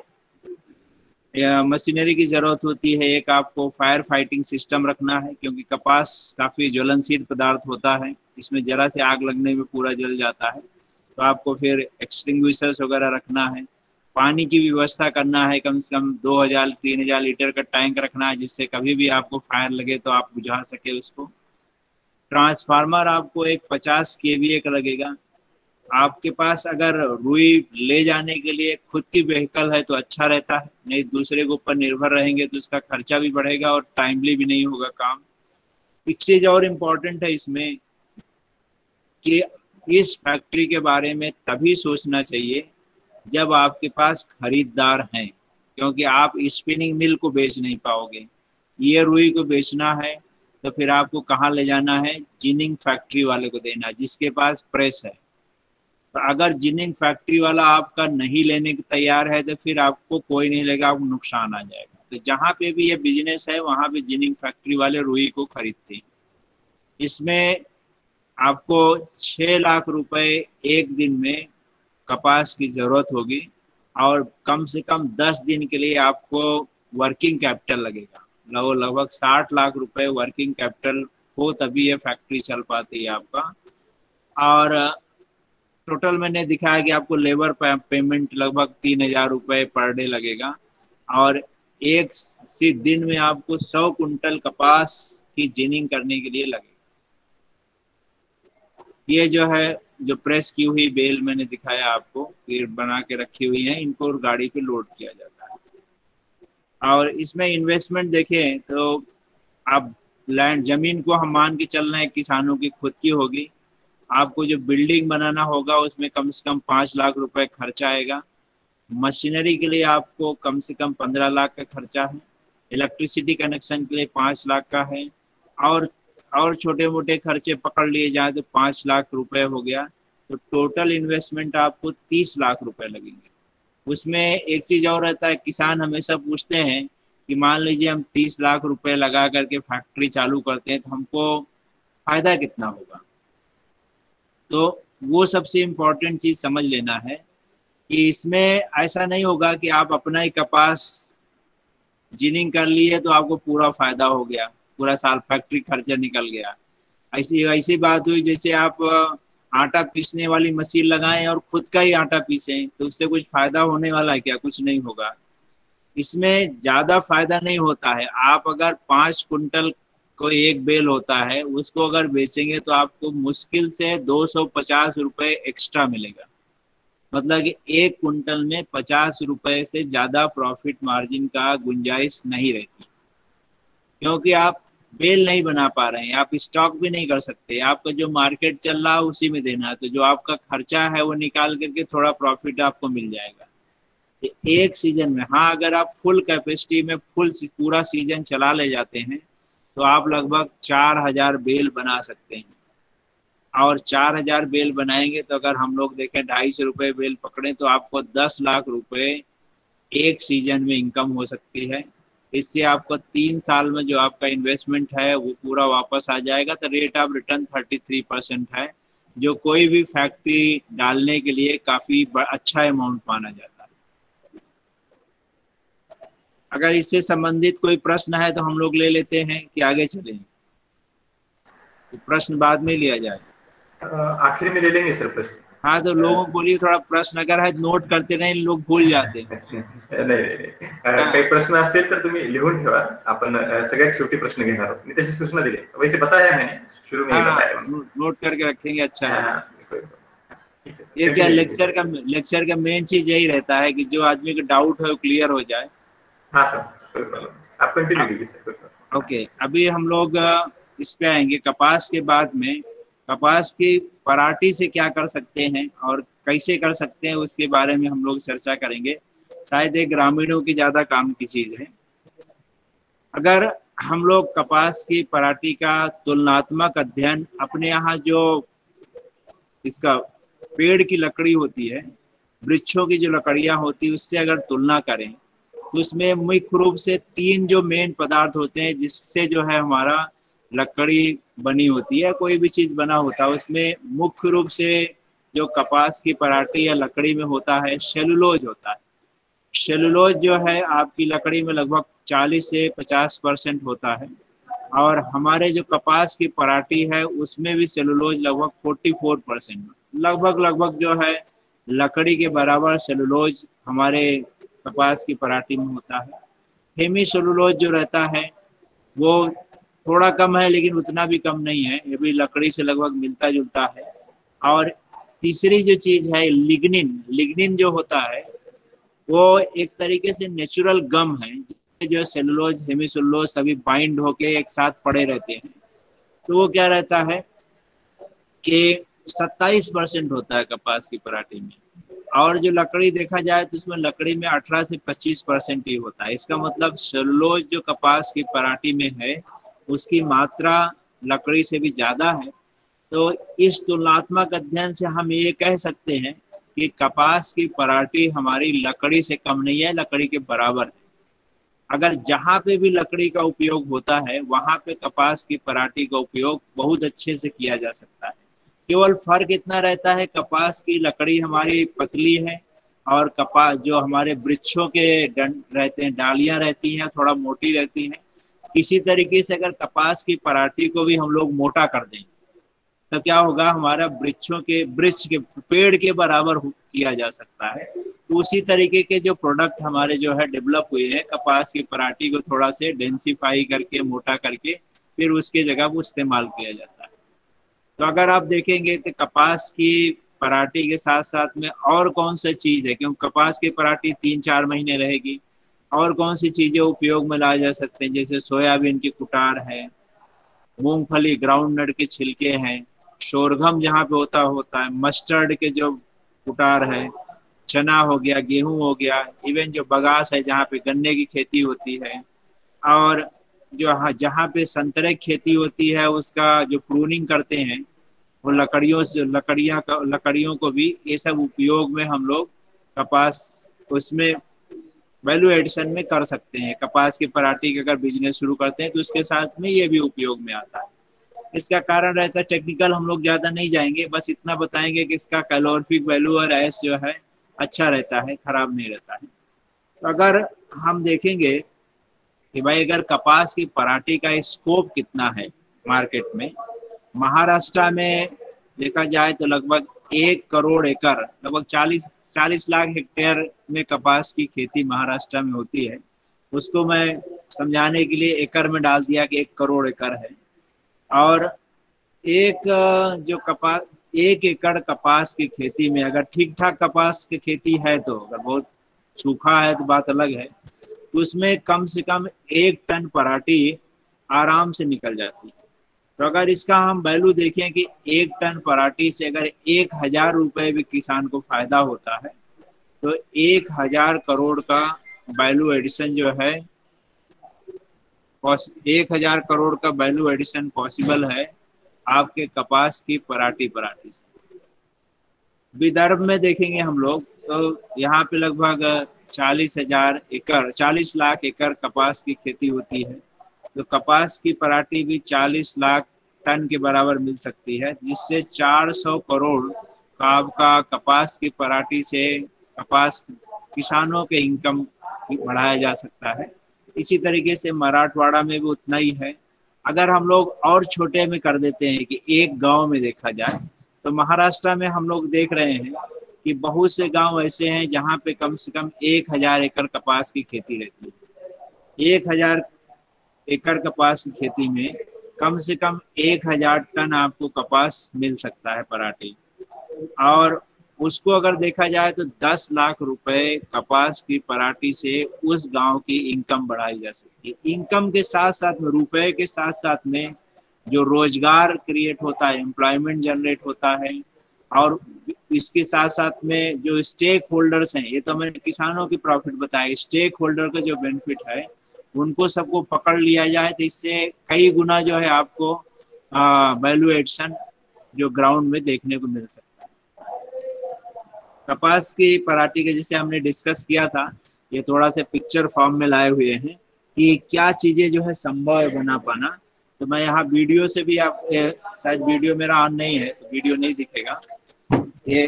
मशीनरी की ज़रूरत होती है, एक आपको फायर फाइटिंग सिस्टम रखना है, क्योंकि कपास काफ़ी ज्वलनशील पदार्थ होता है, इसमें ज़रा से आग लगने में पूरा जल जाता है। तो आपको फिर एक्सटिंग्विशर्स वगैरह रखना है। पानी की व्यवस्था करना है, कम से कम 2000-3000 लीटर का टैंक रखना है, जिससे कभी भी आपको फायर लगे तो आप बुझा सके उसको। ट्रांसफार्मर आपको एक 50 kVA का लगेगा। आपके पास अगर रुई ले जाने के लिए खुद की व्हीकल है तो अच्छा रहता है, नहीं दूसरे के ऊपर निर्भर रहेंगे तो उसका खर्चा भी बढ़ेगा और टाइमली भी नहीं होगा काम। एक चीज़ और इम्पोर्टेंट है इसमें कि इस फैक्ट्री के बारे में तभी सोचना चाहिए जब आपके पास खरीदार हैं, क्योंकि आप स्पिनिंग मिल को बेच नहीं पाओगे। ये रुई को बेचना है तो फिर आपको कहाँ ले जाना है, जिनिंग फैक्ट्री वाले को देना है जिसके पास प्रेस है। तो अगर जिनिंग फैक्ट्री वाला आपका नहीं लेने को तैयार है तो फिर आपको कोई नहीं लेगा, आपको नुकसान आ जाएगा। तो जहाँ पे भी ये बिजनेस है वहाँ पे जिनिंग फैक्ट्री वाले रुई को खरीदते हैं। इसमें आपको 6 लाख रुपए एक दिन में कपास की ज़रूरत होगी और कम से कम 10 दिन के लिए आपको वर्किंग कैपिटल लगेगा। लगभग 60 लाख रुपए वर्किंग कैपिटल हो तभी ये फैक्ट्री चल पाती है आपका। और टोटल मैंने दिखाया कि आपको लेबर पेमेंट लगभग 3000 रुपये पर डे लगेगा और एक दिन में आपको 100 कुंटल कपास की जिनिंग करने के लिए लगेगा। ये जो है जो प्रेस की हुई बेल मैंने दिखाया आपको, फिर बना के रखी हुई है, इनको गाड़ी पे लोड किया जाता है। और इसमें इन्वेस्टमेंट देखें तो आप लैंड जमीन को हम मान के चल रहे हैं किसानों की खुद की होगी। आपको जो बिल्डिंग बनाना होगा उसमें कम से कम 5 लाख रुपए खर्चा आएगा। मशीनरी के लिए आपको कम से कम 15 लाख का खर्चा है। इलेक्ट्रिसिटी कनेक्शन के लिए 5 लाख का है और छोटे मोटे खर्चे पकड़ लिए जाए तो 5 लाख रुपए हो गया। तो टोटल इन्वेस्टमेंट आपको 30 लाख रुपए लगेंगे। उसमें एक चीज़ और रहता है, किसान हमेशा पूछते हैं कि मान लीजिए हम 30 लाख रुपए लगा करके फैक्ट्री चालू करते हैं तो हमको फ़ायदा कितना होगा। तो वो सबसे इम्पोर्टेंट चीज़ समझ लेना है कि इसमें ऐसा नहीं होगा कि आप अपना ही कपास जिनिंग कर लिए तो आपको पूरा फ़ायदा हो गया, पूरा साल फैक्ट्री खर्चा निकल गया। ऐसी बात हुई जैसे आप आटा पीसने वाली मशीन लगाएं और खुद का ही आटा पीसें तो उससे कुछ फ़ायदा होने वाला है क्या? कुछ नहीं होगा। इसमें ज़्यादा फायदा नहीं होता है। आप अगर 5 कुंटल को एक बेल होता है उसको अगर बेचेंगे तो आपको मुश्किल से 250 रुपये एक्स्ट्रा मिलेगा। मतलब कि 1 कुंटल में 50 रुपये से ज़्यादा प्रॉफिट मार्जिन का गुंजाइश नहीं रहती, क्योंकि आप बेल नहीं बना पा रहे हैं, आप स्टॉक भी नहीं कर सकते। आपका जो मार्केट चल रहा है उसी में देना है, तो जो आपका खर्चा है वो निकाल करके थोड़ा प्रॉफिट आपको मिल जाएगा एक सीजन में। हाँ, अगर आप फुल कैपेसिटी में पूरा सीजन चला ले जाते हैं तो आप लगभग 4000 बेल बना सकते हैं। और 4000 बेल बनाएंगे तो अगर हम लोग देखें 250 रुपये बेल पकड़ें तो आपको 10 लाख रुपए एक सीजन में इनकम हो सकती है। इससे आपको 3 साल में जो आपका इन्वेस्टमेंट है वो पूरा वापस आ जाएगा। तो रेट ऑफ रिटर्न 33% है, जो कोई भी फैक्ट्री डालने के लिए काफ़ी अच्छा अमाउंट माना जाता है। अगर इससे संबंधित कोई प्रश्न है तो हम लोग ले लेते हैं कि आगे चलें, तो प्रश्न बाद में लिया जाए। आखिर में ले लेंगे सर प्रश्न। हाँ, तो लोगों को बोलिए थोड़ा प्रश्न अगर है नोट करते रहें, लोग भूल जाते हैं। नाही काही प्रश्न असतील तर तुम्ही लिहून ठेवा, आपण सगळ्यात शेवटी प्रश्न घेणार आहोत। मी तशी सूचना दिली, वैसे बताया मैंने शुरू में ही बताया। नोट करके रखेंगे, अच्छा है। ये क्या लेक्चर का मेन चीज यही रहता है कि जो आदमी का डाउट है वो क्लियर हो जाए। हाँ सर, कोई प्रॉब्लम, आप कंटिन्यू कीजिए सर। ओके, अभी हम लोग इस पे आएंगे। कपास के बाद में कपास की पराठी से क्या कर सकते हैं और कैसे कर सकते हैं उसके बारे में हम लोग चर्चा करेंगे। शायद ये ग्रामीणों की ज्यादा काम की चीज है। अगर हम लोग कपास की पराठी का तुलनात्मक अध्ययन अपने यहाँ जो इसका पेड़ की लकड़ी होती है, वृक्षों की जो लकड़ियां होती है, उससे अगर तुलना करें तो उसमें मुख्य रूप से 3 जो मेन पदार्थ होते हैं जिससे जो है हमारा लकड़ी बनी होती है, कोई भी चीज बना होता है, उसमें मुख्य रूप से जो कपास की पराठी या लकड़ी में होता है सेलुलोज होता है। सेलुलोज जो है आपकी लकड़ी में लगभग 40 से 50% होता है और हमारे जो कपास की पराठी है उसमें भी सेलुलोज लगभग 44%, लगभग जो है लकड़ी के बराबर सेलुलोज हमारे कपास की पराठी में होता है। हेमी सेलुलोज जो रहता है वो थोड़ा कम है लेकिन उतना भी कम नहीं है, ये भी लकड़ी से लगभग मिलता जुलता है। और तीसरी जो चीज है लिग्निन, लिग्निन जो होता है वो एक तरीके से नेचुरल गम है, जो सेलुलोज हेमी सेलुलोज सभी बाइंड होके एक साथ पड़े रहते हैं। तो वो क्या रहता है कि 27% होता है कपास की पराठी में, और जो लकड़ी देखा जाए तो उसमें लकड़ी में 18 से 25% ही होता है। इसका मतलब सेलुलोज जो कपास की पराठी में है उसकी मात्रा लकड़ी से भी ज्यादा है। तो इस तुलनात्मक अध्ययन से हम ये कह सकते हैं कि कपास की पराठी हमारी लकड़ी से कम नहीं है, लकड़ी के बराबर है। अगर जहाँ पे भी लकड़ी का उपयोग होता है वहां पे कपास की पराठी का उपयोग बहुत अच्छे से किया जा सकता है। केवल फर्क इतना रहता है, कपास की लकड़ी हमारी पतली है और कपास जो हमारे वृक्षों के रहते हैं, डालियां रहती हैं, थोड़ा मोटी रहती हैं। किसी तरीके से अगर कपास की पराठी को भी हम लोग मोटा कर दें तो क्या होगा, हमारा वृक्ष के पेड़ के बराबर किया जा सकता है। तो उसी तरीके के जो प्रोडक्ट हमारे जो है डेवलप हुए हैं, कपास की पराठी को थोड़ा से डेंसिफाई करके मोटा करके फिर उसके जगह वो इस्तेमाल किया जाता है। तो अगर आप देखेंगे तो कपास की पराठी के साथ साथ में और कौन सी चीज है, क्योंकि कपास की पराठी 3-4 महीने रहेगी, और कौन सी चीजें उपयोग में लाए जा सकते हैं, जैसे सोयाबीन की कुटार है, मूंगफली ग्राउंड नट के छिलके हैं, शोरगम जहाँ पे होता है, मस्टर्ड के जो कुटार है, चना हो गया, गेहूं हो गया, इवन जो बगास है जहाँ पे गन्ने की खेती होती है, और जो जहाँ पे संतरे की खेती होती है उसका जो प्रूनिंग करते हैं वो लकड़ियों को भी ये सब उपयोग में हम लोग कपास उसमें वैल्यू एडिशन में कर सकते हैं। कपास की पराठी का अगर बिजनेस शुरू करते हैं तो उसके साथ में ये भी उपयोग में आता है। इसका कारण रहता है टेक्निकल, हम लोग ज्यादा नहीं जाएंगे, बस इतना बताएंगे कि इसका कैलोरीफिक वैल्यू और एस जो है अच्छा रहता है, खराब नहीं रहता है। तो अगर हम देखेंगे कि भाई अगर कपास की पराठी का स्कोप कितना है मार्केट में, महाराष्ट्र में देखा जाए तो लगभग 1 करोड़ एकड़, लगभग 40 लाख हेक्टेयर में कपास की खेती महाराष्ट्र में होती है। उसको मैं समझाने के लिए एकड़ में डाल दिया कि 1 करोड़ एकड़ है। और एक एकड़ कपास की खेती में अगर ठीक ठाक कपास की खेती है, तो अगर बहुत सूखा है तो बात अलग है, तो उसमें कम से कम 1 टन पराठी आराम से निकल जाती है। तो अगर इसका हम वैल्यू देखें कि 1 टन पराठी से अगर 1000 रुपये भी किसान को फायदा होता है तो 1000 करोड़ का वैल्यू एडिशन जो है, 1000 करोड़ का वैल्यू एडिशन पॉसिबल है आपके कपास की पराठी से। विदर्भ में देखेंगे हम लोग तो यहाँ पे लगभग 40 लाख एकड़ कपास की खेती होती है। तो कपास की पराठी भी 40 लाख टन के बराबर मिल सकती है, जिससे 400 करोड़ का आपका कपास की पराठी से कपास किसानों के इनकम बढ़ाया जा सकता है। इसी तरीके से मराठवाड़ा में भी उतना ही है। अगर हम लोग और छोटे में कर देते हैं कि एक गांव में देखा जाए, तो महाराष्ट्र में हम लोग देख रहे हैं कि बहुत से गांव ऐसे हैं जहां पे कम से कम 1000 एकड़ कपास की खेती रहती है। 1000 एकड़ कपास की खेती में कम से कम 1000 टन आपको कपास मिल सकता है पराठी, और उसको अगर देखा जाए तो 10 लाख रुपए कपास की पराठी से उस गांव की इनकम बढ़ाई जा सकती है। इनकम के साथ साथ में, रुपए के साथ साथ में जो रोजगार क्रिएट होता है, एम्प्लॉयमेंट जनरेट होता है, और इसके साथ साथ में जो स्टेक होल्डर्स हैं, ये तो मैंने किसानों की प्रॉफिट बताया, स्टेक होल्डर का जो बेनिफिट है उनको सबको पकड़ लिया जाए तो इससे कई गुना जो है आपको वैल्यू एडिशन जो ग्राउंड में देखने को मिल सकता है। कपास की पराठी के जैसे हमने डिस्कस किया था, ये थोड़ा सा पिक्चर फॉर्म में लाए हुए हैं कि क्या चीजें जो है संभव है बना पाना। तो मैं यहाँ वीडियो से भी आप, शायद वीडियो मेरा ऑन नहीं है तो वीडियो नहीं दिखेगा। ये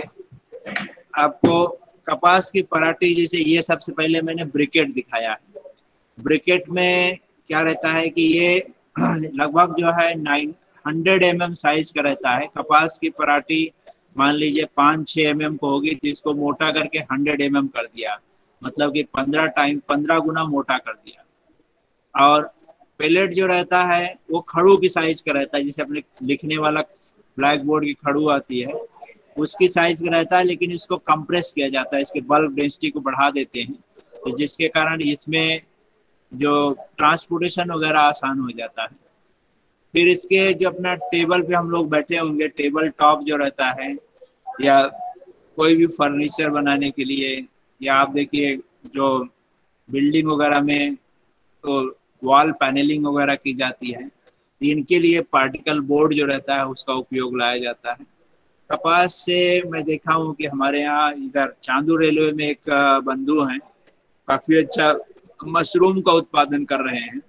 आपको कपास की पराठी जैसे, ये सबसे पहले मैंने ब्रिकेट दिखाया है। ब्रिकेट में क्या रहता है कि ये लगभग जो है 900 mm साइज का रहता है। कपास की पराठी मान लीजिए 5-6 mm को होगी तो इसको मोटा करके 100 mm कर दिया, मतलब कि 15 गुना मोटा कर दिया। और पेलेट जो रहता है वो खड़ू की साइज का रहता है, जैसे अपने लिखने वाला ब्लैक बोर्ड की खड़ू आती है उसकी साइज का रहता है, लेकिन इसको कंप्रेस किया जाता है, इसके बल्क डेंसिटी को बढ़ा देते हैं, तो जिसके कारण इसमें जो ट्रांसपोर्टेशन वगैरह आसान हो जाता है। फिर इसके जो अपना टेबल पे हम लोग बैठे होंगे, टेबल टॉप जो रहता है, या कोई भी फर्नीचर बनाने के लिए, या आप देखिए जो बिल्डिंग वगैरह में तो वॉल पैनलिंग वगैरह की जाती है, तो इनके लिए पार्टिकल बोर्ड जो रहता है उसका उपयोग लाया जाता है। कपास से मैं देखा हूँ कि हमारे यहाँ इधर चांदू रेलवे में एक बंधु हैं, काफी अच्छा मशरूम का उत्पादन कर रहे हैं,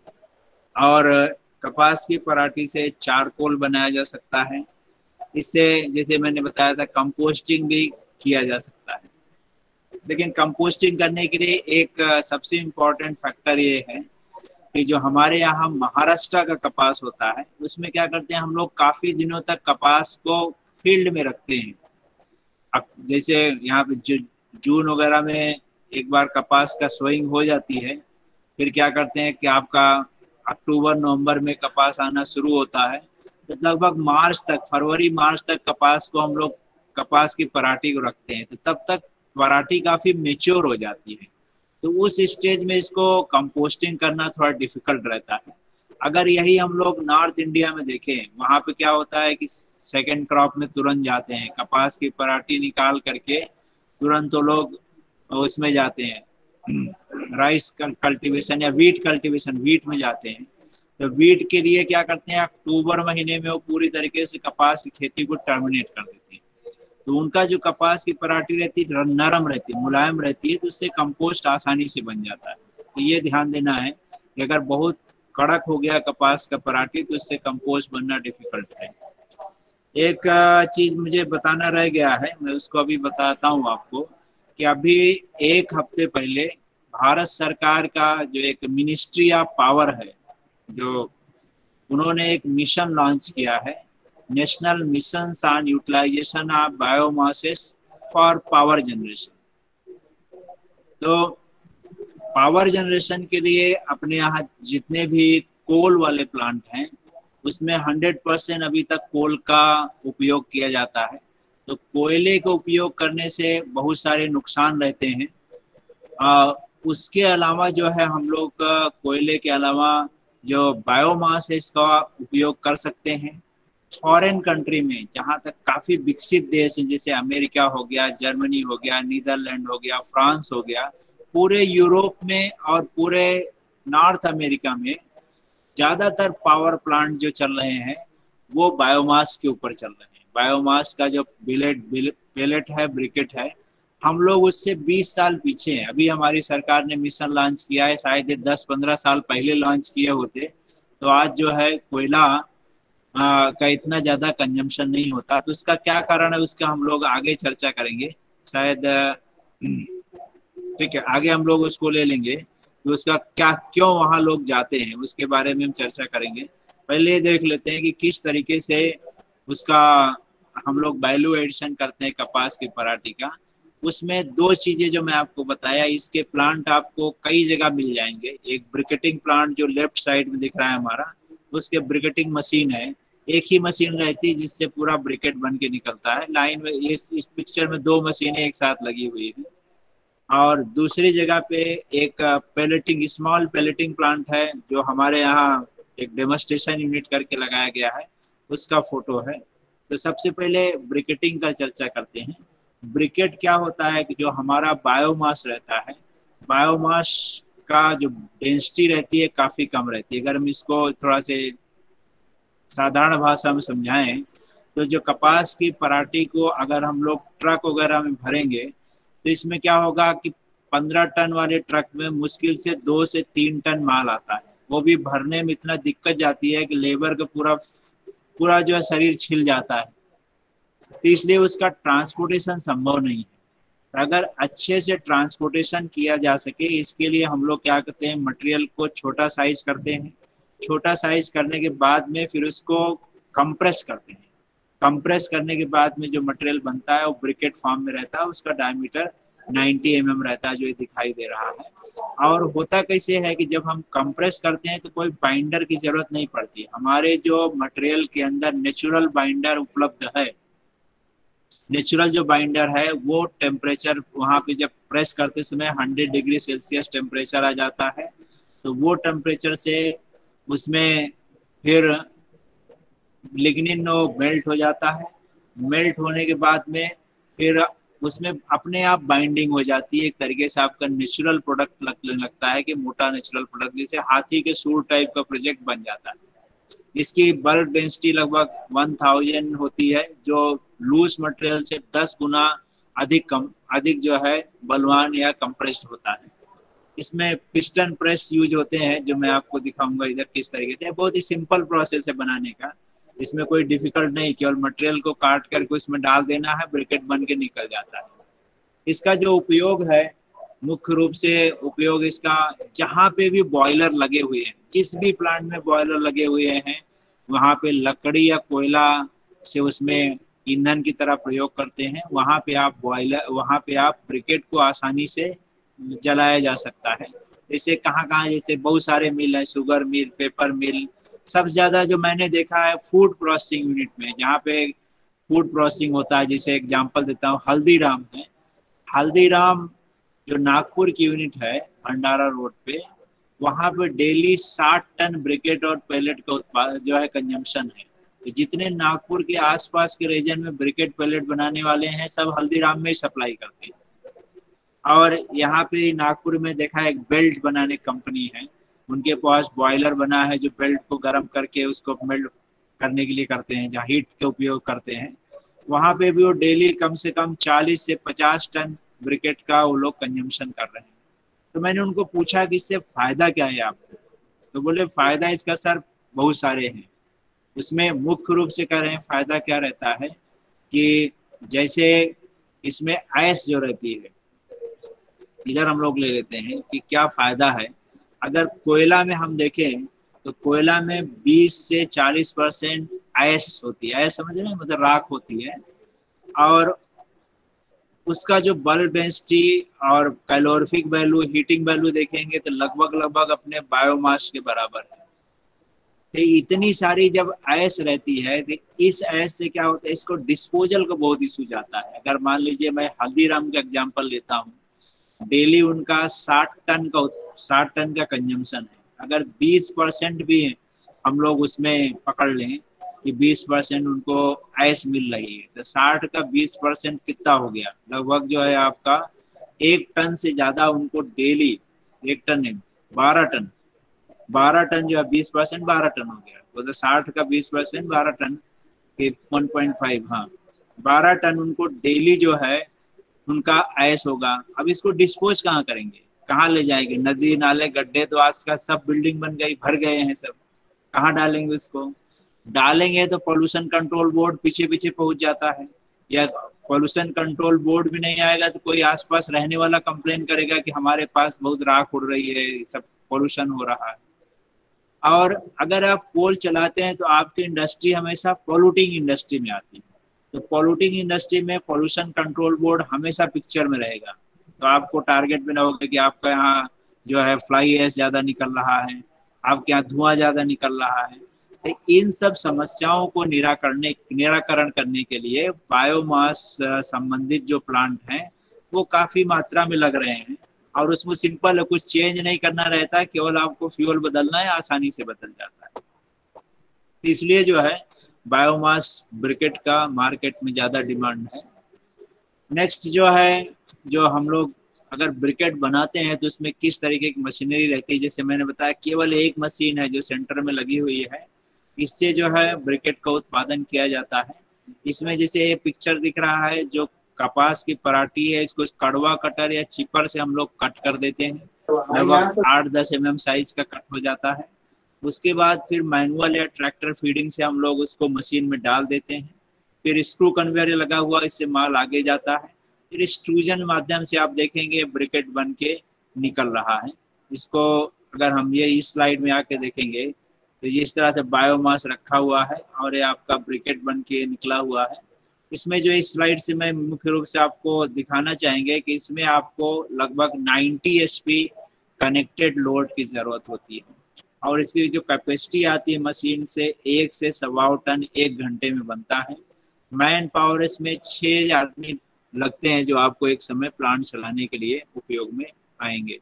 और कपास की पराठी से चारकोल बनाया जा सकता है। इससे जैसे मैंने बताया था कंपोस्टिंग भी किया जा सकता है। लेकिन कंपोस्टिंग करने के लिए एक सबसे इम्पोर्टेंट फैक्टर ये है कि जो हमारे यहाँ महाराष्ट्र का कपास होता है उसमें क्या करते हैं हम लोग, काफी दिनों तक कपास को फील्ड में रखते हैं। अब जैसे यहाँ पे जून वगैरह में एक बार कपास का सोइंग हो जाती है, फिर क्या करते हैं कि आपका अक्टूबर नवंबर में कपास आना शुरू होता है, तो लगभग मार्च तक, फरवरी मार्च तक कपास को हम लोग, कपास की पराठी को रखते हैं, तो तब तक पराठी काफी मेच्योर हो जाती है। तो उस स्टेज में इसको कंपोस्टिंग करना थोड़ा डिफिकल्ट रहता है। अगर यही हम लोग नॉर्थ इंडिया में देखें, वहां पे क्या होता है कि सेकंड क्रॉप में तुरंत जाते हैं, कपास की पराठी निकाल करके तुरंत तो लोग उसमें जाते हैं, राइस कल्टीवेशन या वीट कल्टीवेशन, वीट में जाते हैं। तो वीट के लिए क्या करते हैं, अक्टूबर महीने में वो पूरी तरीके से कपास की खेती को टर्मिनेट कर देते हैं। तो उनका जो कपास की पराठी रहती है नरम रहती है, मुलायम रहती है, तो उससे कंपोस्ट आसानी से बन जाता है। तो ये ध्यान देना है कि अगर बहुत कड़क हो गया कपास का पराठी तो इससे कंपोस्ट बनना डिफिकल्ट है। एक चीज मुझे बताना रह गया है, मैं उसको अभी बताता हूँ आपको, कि अभी एक हफ्ते पहले भारत सरकार का जो एक मिनिस्ट्री ऑफ पावर है, जो उन्होंने एक मिशन लॉन्च किया है, national mission on utilization of biomasses for power generation. तो पावर जनरेशन के लिए अपने यहाँ जितने भी कोल वाले प्लांट हैं उसमें 100% अभी तक कोल का उपयोग किया जाता है। तो कोयले का उपयोग करने से बहुत सारे नुकसान रहते हैं। उसके अलावा जो है हम लोग कोयले के अलावा जो बायोमास है इसका उपयोग कर सकते हैं। फॉरेन कंट्री में जहाँ तक काफ़ी विकसित देश हैं, जैसे अमेरिका हो गया, जर्मनी हो गया, नीदरलैंड हो गया, फ्रांस हो गया, पूरे यूरोप में और पूरे नॉर्थ अमेरिका में ज़्यादातर पावर प्लांट जो चल रहे हैं वो बायोमास के ऊपर चल रहे हैं। बायोमास का जो पेलेट है, ब्रिकेट है, हम लोग उससे 20 साल पीछे हैं। अभी हमारी सरकार ने मिशन लॉन्च किया है, शायद 10-15 साल पहले लॉन्च किए होते तो आज जो है कोयला का इतना ज़्यादा कंजम्पशन नहीं होता। तो इसका क्या कारण है उसका हम लोग आगे चर्चा करेंगे, शायद ठीक है, आगे हम लोग उसको ले लेंगे तो उसका क्या, क्यों वहाँ लोग जाते हैं उसके बारे में हम चर्चा करेंगे। पहले ये देख लेते हैं कि किस तरीके से उसका हम लोग वैल्यू एडिशन करते हैं कपास की पराठी का। उसमें 2 चीजें जो मैं आपको बताया, इसके प्लांट आपको कई जगह मिल जाएंगे। एक ब्रिकेटिंग प्लांट जो लेफ्ट साइड में दिख रहा है हमारा, उसके ब्रिकेटिंग मशीन है, एक ही मशीन रहती है जिससे पूरा ब्रिकेट बन के निकलता है लाइन में। इस पिक्चर में 2 मशीनें एक साथ लगी हुई है। और दूसरी जगह पे एक पेलेटिंग, स्मॉल पेलेटिंग प्लांट है जो हमारे यहाँ एक डेमोस्ट्रेशन यूनिट करके लगाया गया है, उसका फोटो है। तो सबसे पहले ब्रिकेटिंग का चर्चा करते हैं। ब्रिकेट क्या होता है कि जो हमारा बायोमास रहता है, बायोमास का जो डेंसिटी रहती है काफी कम रहती है। अगर हम इसको थोड़ा से साधारण भाषा में समझाएं तो जो कपास की पराठी को अगर हम लोग ट्रक वगैरह में भरेंगे तो इसमें क्या होगा कि 15 टन वाले ट्रक में मुश्किल से 2 से 3 टन माल आता है। वो भी भरने में इतना दिक्कत जाती है कि लेबर का पूरा पूरा जो है शरीर छिल जाता है, तो इसलिए उसका ट्रांसपोर्टेशन संभव नहीं है। अगर अच्छे से ट्रांसपोर्टेशन किया जा सके, इसके लिए हम लोग क्या करते हैं, मटेरियल को छोटा साइज करते हैं। छोटा साइज करने के बाद में फिर उसको कंप्रेस करते हैं। कंप्रेस करने के बाद में जो मटेरियल बनता है वो ब्रिकेट फॉर्म में रहता है। उसका डायमीटर 90 mm रहता है, जो ये दिखाई दे रहा है। और होता कैसे है कि जब हम कंप्रेस करते हैं तो कोई बाइंडर की जरूरत नहीं पड़ती। हमारे जो मटेरियल के अंदर नेचुरल बाइंडर उपलब्ध है। नेचुरल जो बाइंडर है वो टेम्परेचर वहाँ पे जब प्रेस करते समय 100 डिग्री सेल्सियस टेम्परेचर आ जाता है। तो वो टेम्परेचर से उसमें फिर लिग्निन मेल्ट हो जाता है। मेल्ट होने के बाद में फिर उसमें अपने आप बाइंडिंग हो जाती है। एक तरीके से आपका नेचुरल प्रोडक्ट लगने लगता है कि मोटा नेचुरल प्रोडक्ट, जैसे हाथी के सूर टाइप का प्रोजेक्ट बन जाता है। इसकी बल्क डेंसिटी लगभग 1000 होती है, जो लूज मटेरियल से 10 गुना अधिक जो है बलवान या कंप्रेस्ड होता है। इसमें पिस्टन प्रेस यूज होते हैं, जो मैं आपको दिखाऊंगा इधर किस तरीके से। बहुत ही सिंपल प्रोसेस है बनाने का, इसमें कोई डिफिकल्ट नहीं, केवल मटेरियल को काट करके इसमें डाल देना है, ब्रिकेट बन के निकल जाता है। इसका जो उपयोग है, मुख्य रूप से उपयोग इसका जहाँ पे भी बॉयलर लगे हुए हैं, जिस भी प्लांट में बॉयलर लगे हुए हैं, वहाँ पे लकड़ी या कोयला से उसमें ईंधन की तरह प्रयोग करते हैं। वहाँ पे आप ब्रिकेट को आसानी से जलाया जा सकता है। जैसे कहाँ जैसे बहुत सारे मिल है, शुगर मिल, पेपर मिल। सबसे ज्यादा जो मैंने देखा है फूड प्रोसेसिंग यूनिट में, जहाँ पे फूड प्रोसेसिंग होता है। जैसे एग्जांपल देता हूँ, हल्दीराम है। हल्दीराम जो नागपुर की यूनिट है भंडारा रोड पे, वहाँ पे डेली 60 टन ब्रिकेट और पैलेट का उत्पादन जो है कंजम्पशन है। तो जितने नागपुर के आसपास के रीजन में ब्रिकेट पैलेट बनाने वाले हैं, सब हल्दीराम में सप्लाई करते हैं। और यहाँ पे नागपुर में देखा एक बेल्ट बनाने कंपनी है, उनके पास बॉयलर बना है जो बेल्ट को गर्म करके उसको मेल्ट करने के लिए करते हैं, जहाँ हीट का उपयोग करते हैं। वहाँ पे भी वो डेली कम से कम 40 से 50 टन ब्रिकेट का वो लोग कंजम्पशन कर रहे हैं। तो मैंने उनको पूछा कि इससे फायदा क्या है आपको, तो बोले फायदा इसका सर बहुत सारे हैं। उसमें मुख्य रूप से कह रहे हैं फायदा क्या रहता है कि जैसे इसमें ऐश जो रहती है, इधर हम लोग ले लेते हैं कि क्या फायदा है। अगर कोयला में हम देखें तो कोयला में 20 से 40% ऐश होती है। ऐश समझ रहे हैं, मतलब राख होती है। और उसका जो बल्क डेंसिटी और कैलोरीफिक वैल्यू, हीटिंग वैल्यू देखेंगे तो लगभग अपने बायोमास के बराबर है। तो इतनी सारी जब ऐश रहती है तो इस ऐश से क्या होता है, इसको डिस्पोजल का बहुत इशू जाता है। अगर मान लीजिए मैं हल्दीराम का एग्जांपल लेता हूँ, डेली उनका 60 टन का कंजम्पशन है। अगर 20% भी हम लोग उसमें पकड़ लें कि 20% उनको ऐश मिल रही है, तो 60 का 20% कितना हो गया, लगभग जो है आपका 1 टन से ज्यादा उनको डेली, 1 टन नहीं 12 टन जो है 20% 12 टन हो गया। तो 60 का 20% 12 टन, 1.5, हाँ 12 टन उनको डेली जो है उनका ऐश होगा। अब इसको डिस्पोज कहाँ करेंगे, कहाँ ले जाएंगे? नदी नाले गड्ढे तो आज का सब बिल्डिंग बन गई, भर गए हैं सब, कहाँ डालेंगे उसको? डालेंगे तो पोल्यूशन कंट्रोल बोर्ड पीछे पीछे पहुंच जाता है, या पोल्यूशन कंट्रोल बोर्ड भी नहीं आएगा तो कोई आसपास रहने वाला कंप्लेन करेगा कि हमारे पास बहुत राख उड़ रही है, सब पोल्यूशन हो रहा है। और अगर आप कोल चलाते हैं तो आपकी इंडस्ट्री हमेशा पोल्यूटिंग इंडस्ट्री में आती है। तो पोल्यूटिंग इंडस्ट्री में पोल्यूशन कंट्रोल बोर्ड हमेशा पिक्चर में रहेगा। तो आपको टारगेट में ना होगा कि आपका यहाँ जो है फ्लाई ऐश ज्यादा निकल रहा है, आपके यहाँ धुआं ज्यादा निकल रहा है। तो इन सब समस्याओं को निराकरण करने के लिए बायोमास संबंधित जो प्लांट हैं वो काफी मात्रा में लग रहे हैं। और उसमें सिंपल है, कुछ चेंज नहीं करना रहता है, केवल आपको फ्यूल बदलना है, आसानी से बदल जाता है। इसलिए जो है बायोमास ब्रिकेट का मार्केट में ज़्यादा डिमांड है। नेक्स्ट जो है, जो हम लोग अगर ब्रिकेट बनाते हैं तो उसमें किस तरीके की मशीनरी रहती है, जैसे मैंने बताया केवल एक मशीन है जो सेंटर में लगी हुई है, इससे जो है ब्रिकेट का उत्पादन किया जाता है। इसमें जैसे ये पिक्चर दिख रहा है, जो कपास की पराठी है, इसको कड़वा कटर या चिपर से हम लोग कट कर देते हैं, लगभग 8-10 mm साइज का कट हो जाता है। उसके बाद फिर मैनुअल या ट्रैक्टर फीडिंग से हम लोग उसको मशीन में डाल देते हैं, फिर स्क्रू कन्वेयर लगा हुआ, इससे माल आगे जाता है, फिर एक्सट्रूजन माध्यम से आप देखेंगे ब्रिकेट बन के निकल रहा है। इसको अगर हम ये इस स्लाइड में आके देखेंगे तो जिस तरह से बायोमास रखा हुआ है और ये आपका ब्रिकेट बन के निकला हुआ है। इसमें जो इस स्लाइड से मैं मुख्य रूप से आपको दिखाना चाहेंगे कि इसमें आपको लगभग 90 HP कनेक्टेड लोड की जरूरत होती है, और इसकी जो कैपेसिटी आती है मशीन से 1 से 1.25 टन 1 घंटे में बनता है। मैन पावर इसमें 6 आदमी लगते हैं जो आपको एक समय प्लांट चलाने के लिए उपयोग में आएंगे।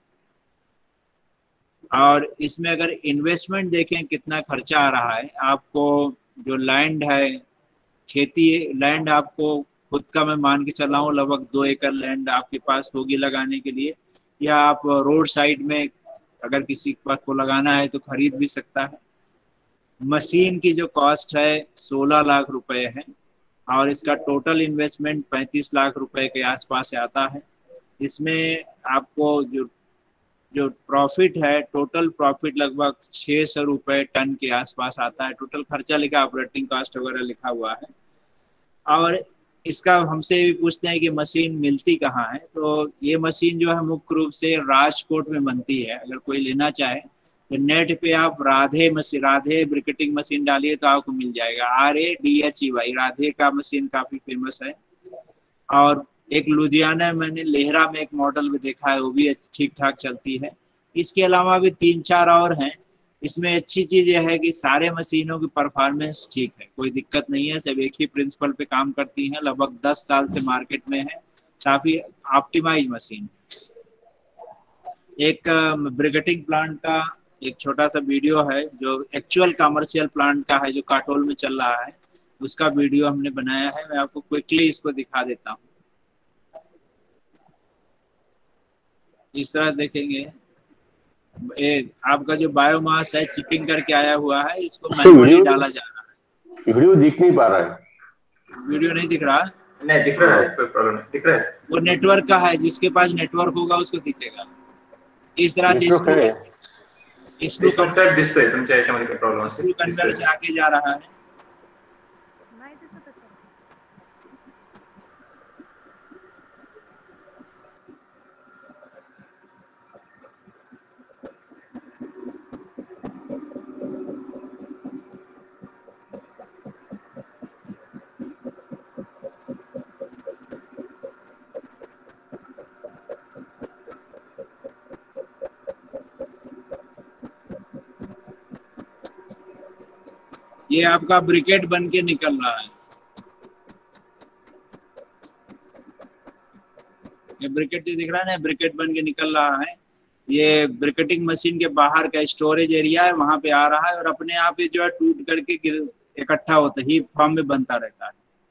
और इसमें अगर इन्वेस्टमेंट देखें कितना खर्चा आ रहा है, आपको जो लैंड है, खेती लैंड आपको खुद का मैं मान के चला हूँ लगभग 2 एकड़ लैंड आपके पास होगी लगाने के लिए, या आप रोड साइड में अगर किसी को लगाना है तो खरीद भी सकता है। मशीन की जो कॉस्ट है 16 लाख रुपए है, और इसका टोटल इन्वेस्टमेंट 35 लाख रुपए के आसपास आता है। इसमें आपको जो प्रॉफिट है, टोटल प्रॉफिट लगभग 600 रुपए टन के आसपास आता है। टोटल खर्चा लिखा, ऑपरेटिंग कॉस्ट वगैरह लिखा हुआ है। और इसका हमसे भी पूछते हैं कि मशीन मिलती कहाँ है, तो ये मशीन जो है मुख्य रूप से राजकोट में बनती है। अगर कोई लेना चाहे तो नेट पे आप राधे ब्रिकेटिंग मशीन डालिए तो आपको मिल जाएगा, RADHEY, राधे का मशीन काफी फेमस है। और एक लुधियाना मैंने लेहरा में एक मॉडल में देखा है, वो भी ठीक ठाक चलती है। इसके अलावा भी 3-4 और हैं। इसमें अच्छी चीज यह है कि सारे मशीनों की परफॉर्मेंस ठीक है, कोई दिक्कत नहीं है, सब एक ही प्रिंसिपल पे काम करती हैं। लगभग 10 साल से मार्केट में है, काफी ऑप्टिमाइज मशीन। एक ब्रिकेटिंग प्लांट का एक छोटा सा वीडियो है जो एक्चुअल कमर्शियल प्लांट का है, जो काटोल में चल रहा है, उसका वीडियो हमने बनाया है। मैं आपको क्विकली इसको दिखा देता हूँ। इस तरह देखेंगे, आपका जो बायोमास है चिपिंग करके आया हुआ है, इसको मैनुअली डाला जा रहा है। वीडियो दिख नहीं पा रहा है। वीडियो नहीं दिख रहा? नहीं दिख रहा है, कोई प्रॉब्लम नहीं दिख रहा है। वो नेटवर्क का है, जिसके पास नेटवर्क होगा उसको दिखेगा। इस तरह से इसको कन्वर्ट दिसतोय तुमच्या याच्यामध्ये काही प्रॉब्लेम असेल, कन्वर्टर से आगे जा रहा है। ये आपका ब्रिकेट बन के निकल रहा है। ये ब्रिकेट जो दिख रहा है ना, ब्रिकेट बन के निकल रहा है। ये ब्रिकेटिंग मशीन के बाहर का स्टोरेज एरिया है, वहां पे आ रहा है और अपने आप ही जो है टूट करके इकट्ठा होता है, हीप फॉर्म में बनता रहता है।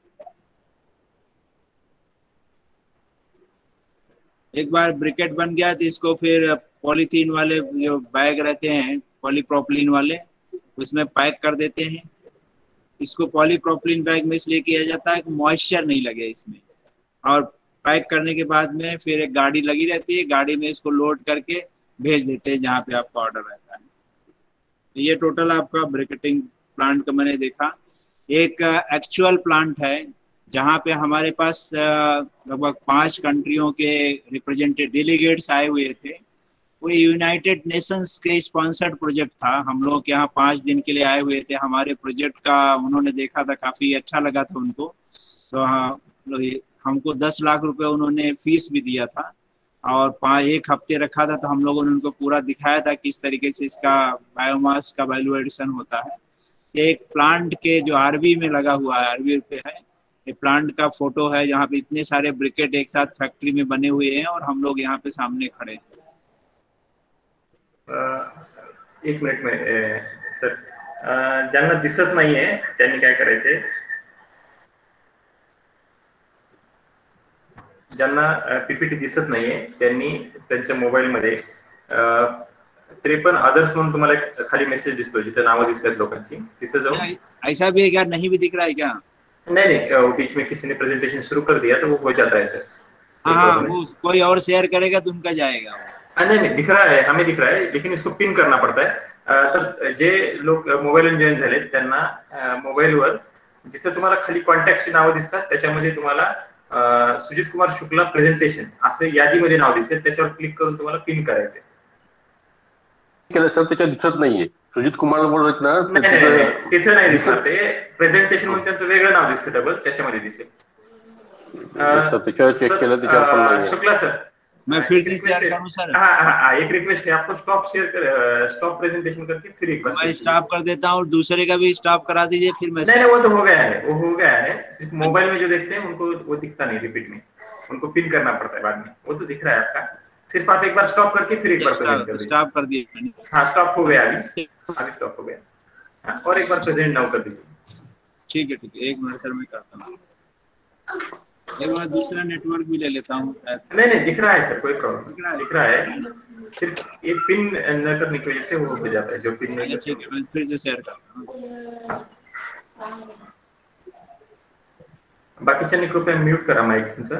एक बार ब्रिकेट बन गया तो इसको फिर पॉलीथीन वाले जो बैग रहते हैं, पॉलीप्रोपिलीन वाले, उसमें पैक कर देते हैं। इसको पॉलीप्रोपिलीन बैग में इसलिए किया जाता है कि मॉइस्चर नहीं लगे इसमें। और पैक करने के बाद में फिर एक गाड़ी लगी रहती है, गाड़ी में इसको लोड करके भेज देते हैं जहाँ पे आपका ऑर्डर रहता है। ये टोटल आपका ब्रिकेटिंग प्लांट का मैंने देखा। एक एक्चुअल प्लांट है जहाँ पे हमारे पास लगभग 5 कंट्रियों के रिप्रेजेंटेटिव डेलीगेट्स आए हुए थे। वो यूनाइटेड नेशंस के स्पॉन्सर्ड प्रोजेक्ट था। हम लोग यहाँ 5 दिन के लिए आए हुए थे। हमारे प्रोजेक्ट का उन्होंने देखा था, काफ़ी अच्छा लगा था उनको। तो हाँ, हमको 10 लाख रुपए उन्होंने फीस भी दिया था और 1 हफ्ते रखा था। तो हम लोगों ने उनको पूरा दिखाया था किस तरीके से इसका बायोमास का वैल्यू एडिशन होता है। एक प्लांट के जो आरवी में लगा हुआ है, आरवी पे है, ये प्लांट का फोटो है जहाँ पे इतने सारे ब्रिकेट एक साथ फैक्ट्री में बने हुए हैं और हम लोग यहाँ पे सामने खड़े हैं। 1 मिनट में सर, ज्यांना दिसत नाहीये त्यांनी काय करायचंय, ज्यांना पीपीटी दिसत नाहीये त्यांनी त्यांच्या मोबाईल मध्ये 53 अदर्स म्हणून तुम्हाला खाली मेसेज दिसतो जिथे नावं दिसतात लोकांची, तिथे जाऊन ऐसा भी है क्या, नहीं भी दिख रहा है क्या? नहीं, बीच में किसी ने प्रेजेंटेशन शुरू कर दिया तो वो हो जाता है सर। हाँ, वो कोई और शेयर करेगा तो उनका जाएगा। नहीं, दिख रहा है, हमें दिख रहा है, लेकिन इसको पिन करना पड़ता है। तर जे लोक मोबाईल जॉईन झाले त्यांना मोबाईलवर जिथे तुम्हाला खाली कॉन्टॅक्टची नावं दिसतात त्याच्यामध्ये तुम्हाला सुजित कुमार शुक्ला प्रेझेंटेशन असं यादीमध्ये नाव दिसेल, त्याच्यावर क्लिक करून तुम्हाला पिन करायचंय। केलं सर, त्याच्यात दिसत नाहीये सुजित कुमार बोलत ना, तिथे नाही दिसणार, ते प्रेझेंटेशन म्हणून त्यांचं वेगळं नाव दिसतं डबल, त्याच्यामध्ये दिसेल। त्याच्यावर चेक केलं, त्याच्यावर पण नाही। शुक्ला सर, मैं फिर से शेयर करूं सर? हाँ, एक रिक्वेस्ट है आपको, स्टॉप प्रेजेंटेशन करके फिर एक बार मैं स्टॉप कर देता हूँ और दूसरे का भी स्टॉप करा दीजिए, फिर मैं नहीं, वो तो हो गया है, वो हो गया है। सिर्फ मोबाइल में जो देखते हैं उनको वो दिखता नहीं रिपीट में, उनको पिन करना पड़ता है बाद में, वो तो दिख रहा है आपका। सिर्फ आप एक बार स्टॉप करके फिर एक बार प्रेजेंट कर दीजिए। स्टॉप कर दिए? हाँ, स्टॉप हो गया अभी स्टॉप हो गया। हाँ, और एक बार प्रेजेंट नाउ कर दीजिए। ठीक है, एक मिनट सर, मैं करता हूँ। एक बार दूसरा नेटवर्क भी ले लेता हूँ। नहीं, दिख रहा है सर, कोई प्रॉब्लम दिख रहा है, सिर्फ ये पिन न करने की वजह से वो हो जाता है, जो पिन नहीं। ठीक है, मैं फिर से शेयर करता हूँ। बाकीच्यांनी कृपया म्यूट करा माइक तुमचा।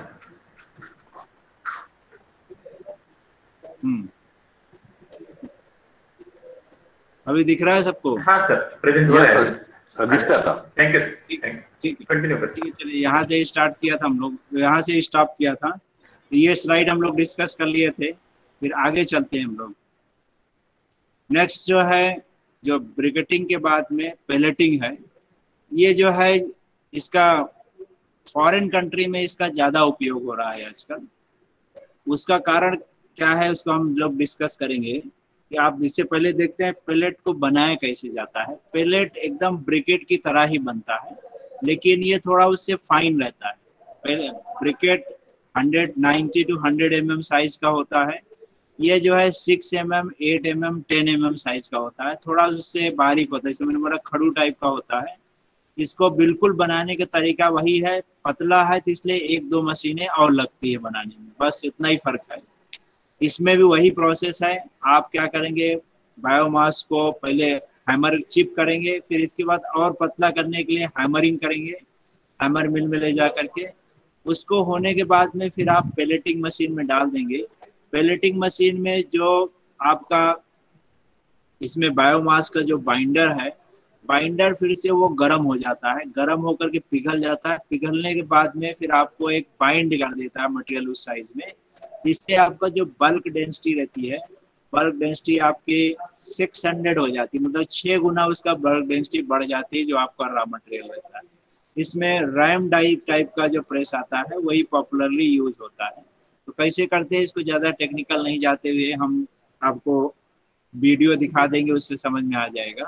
अभी दिख रहा है सबको? हाँ सर, प्रेजेंट हो रहा है, दिखता था। थैंक यू सर, ठीक है, कंटिन्यू कर। चलिए, यहाँ से स्टार्ट किया था हम लोग, यहाँ से स्टॉप किया था, तो ये स्लाइड हम लोग डिस्कस कर लिए थे, फिर आगे चलते हैं हम लोग। नेक्स्ट जो है, जो ब्रिकेटिंग के बाद में पेलेटिंग है, ये जो है इसका फॉरेन कंट्री में इसका ज़्यादा उपयोग हो रहा है आजकल। उसका कारण क्या है उसको हम लोग डिस्कस करेंगे कि आप इससे पहले देखते हैं पेलेट को बनाया कैसे जाता है। पेलेट एकदम ब्रिकेट की तरह ही बनता है, लेकिन ये थोड़ा उससे फाइन रहता है। पहले ब्रिकेट 190 to 100 mm साइज का होता है, ये जो है 6 mm, 8 mm, 10 mm साइज का होता है, थोड़ा उससे बारीक होता है, इसमें मैंने बोला खड़ू टाइप का होता है। इसको बिल्कुल बनाने का तरीका वही है, पतला है तो इसलिए 1-2 मशीनें और लगती है बनाने में, बस इतना ही फर्क है। इसमें भी वही प्रोसेस है। आप क्या करेंगे, बायोमास को पहले हैमर चिप करेंगे, फिर इसके बाद और पतला करने के लिए हैमरिंग करेंगे, हैमर मिल में ले जा करके। उसको होने के बाद में फिर आप पेलेटिंग मशीन में डाल देंगे। पेलेटिंग मशीन में जो आपका इसमें बायोमास का जो बाइंडर है, बाइंडर फिर से वो गर्म हो जाता है, गर्म होकर के पिघल जाता है। पिघलने के बाद में फिर आपको एक बाइंड कर देता है मटेरियल उस साइज में, इससे आपका जो बल्क डेंसिटी रहती है, बल्क डेंसिटी आपकी 600 हो जाती है, मतलब 6 गुना उसका बल्क डेंसिटी बढ़ जाती है जो आपका रॉ मटेरियल रहता है। इसमें रैम डाई टाइप का जो प्रेस आता है वही पॉपुलरली यूज होता है। तो कैसे करते हैं इसको ज़्यादा टेक्निकल नहीं जाते हुए हम आपको वीडियो दिखा देंगे, उससे समझ में आ जाएगा।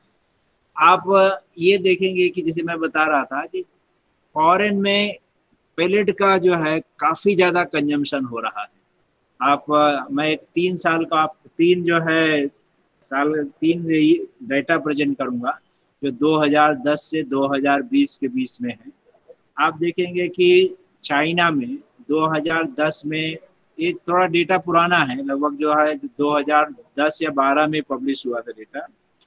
आप ये देखेंगे कि जैसे मैं बता रहा था कि फॉरेन में पेलेट का जो है काफ़ी ज़्यादा कंजम्पशन हो रहा है। आप मैं एक 3 साल का, आप 3 जो है साल 3 डेटा प्रेजेंट करूँगा जो 2010 से 2020 के बीच में है। आप देखेंगे कि चाइना में 2010 में, ये थोड़ा डेटा पुराना है, लगभग जो है 2010 या 12 में पब्लिश हुआ था डेटा।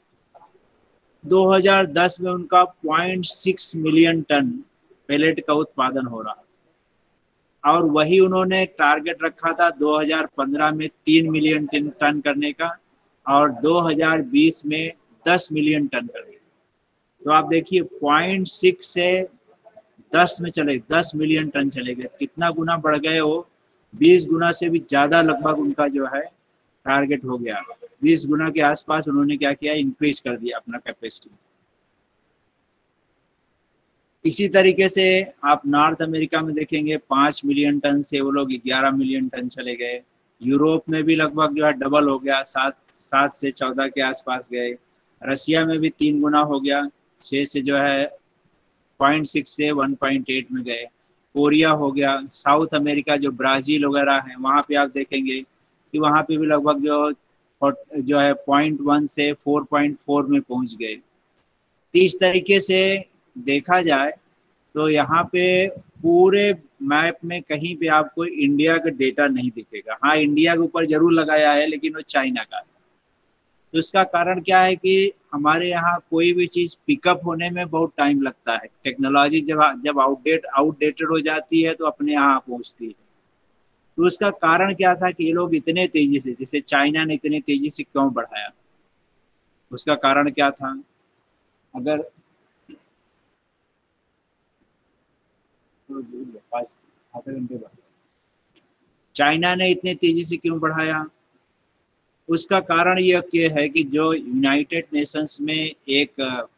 2010 में उनका 0.6 मिलियन टन पेलेट का उत्पादन हो रहा था, और वही उन्होंने टारगेट रखा था 2015 में 3 मिलियन टन करने का, और 2020 में 10 मिलियन टन करने का। तो आप देखिए 0.6 से 10 में चले, 10 मिलियन टन चले गए, कितना गुना बढ़ गए वो, 20 गुना से भी ज़्यादा लगभग उनका जो है टारगेट हो गया। 20 गुना के आसपास उन्होंने क्या किया, इंक्रीज कर दिया अपना कैपेसिटी। इसी तरीके से आप नॉर्थ अमेरिका में देखेंगे 5 मिलियन टन से वो लोग 11 मिलियन टन चले गए। यूरोप में भी लगभग जो है डबल हो गया, 7 से 14 के आसपास गए। रसिया में भी 3 गुना हो गया, 6 से जो है 0.6 से 1.8 में गए। कोरिया हो गया। साउथ अमेरिका जो ब्राज़ील वगैरह है, वहाँ पे आप देखेंगे कि वहाँ पे भी लगभग जो है 0.1 से 4.4 में पहुँच गए। इस तरीके से देखा जाए तो यहाँ पे पूरे मैप में कहीं पे आपको इंडिया का डेटा नहीं दिखेगा। हाँ, इंडिया के ऊपर जरूर लगाया है लेकिन वो चाइना का है। तो इसका कारण क्या है कि हमारे यहाँ कोई भी चीज पिकअप होने में बहुत टाइम लगता है। टेक्नोलॉजी जब आउटडेटेड हो जाती है तो अपने यहाँ पहुँचती है। तो उसका कारण क्या था कि ये लोग इतने तेजी से, जैसे चाइना ने इतने तेजी से क्यों बढ़ाया, उसका कारण क्या था? अगर आधे घंटे बाद चाइना ने इतने तेजी से क्यों बढ़ाया, उसका कारण यह है कि जो यूनाइटेड नेशंस में एक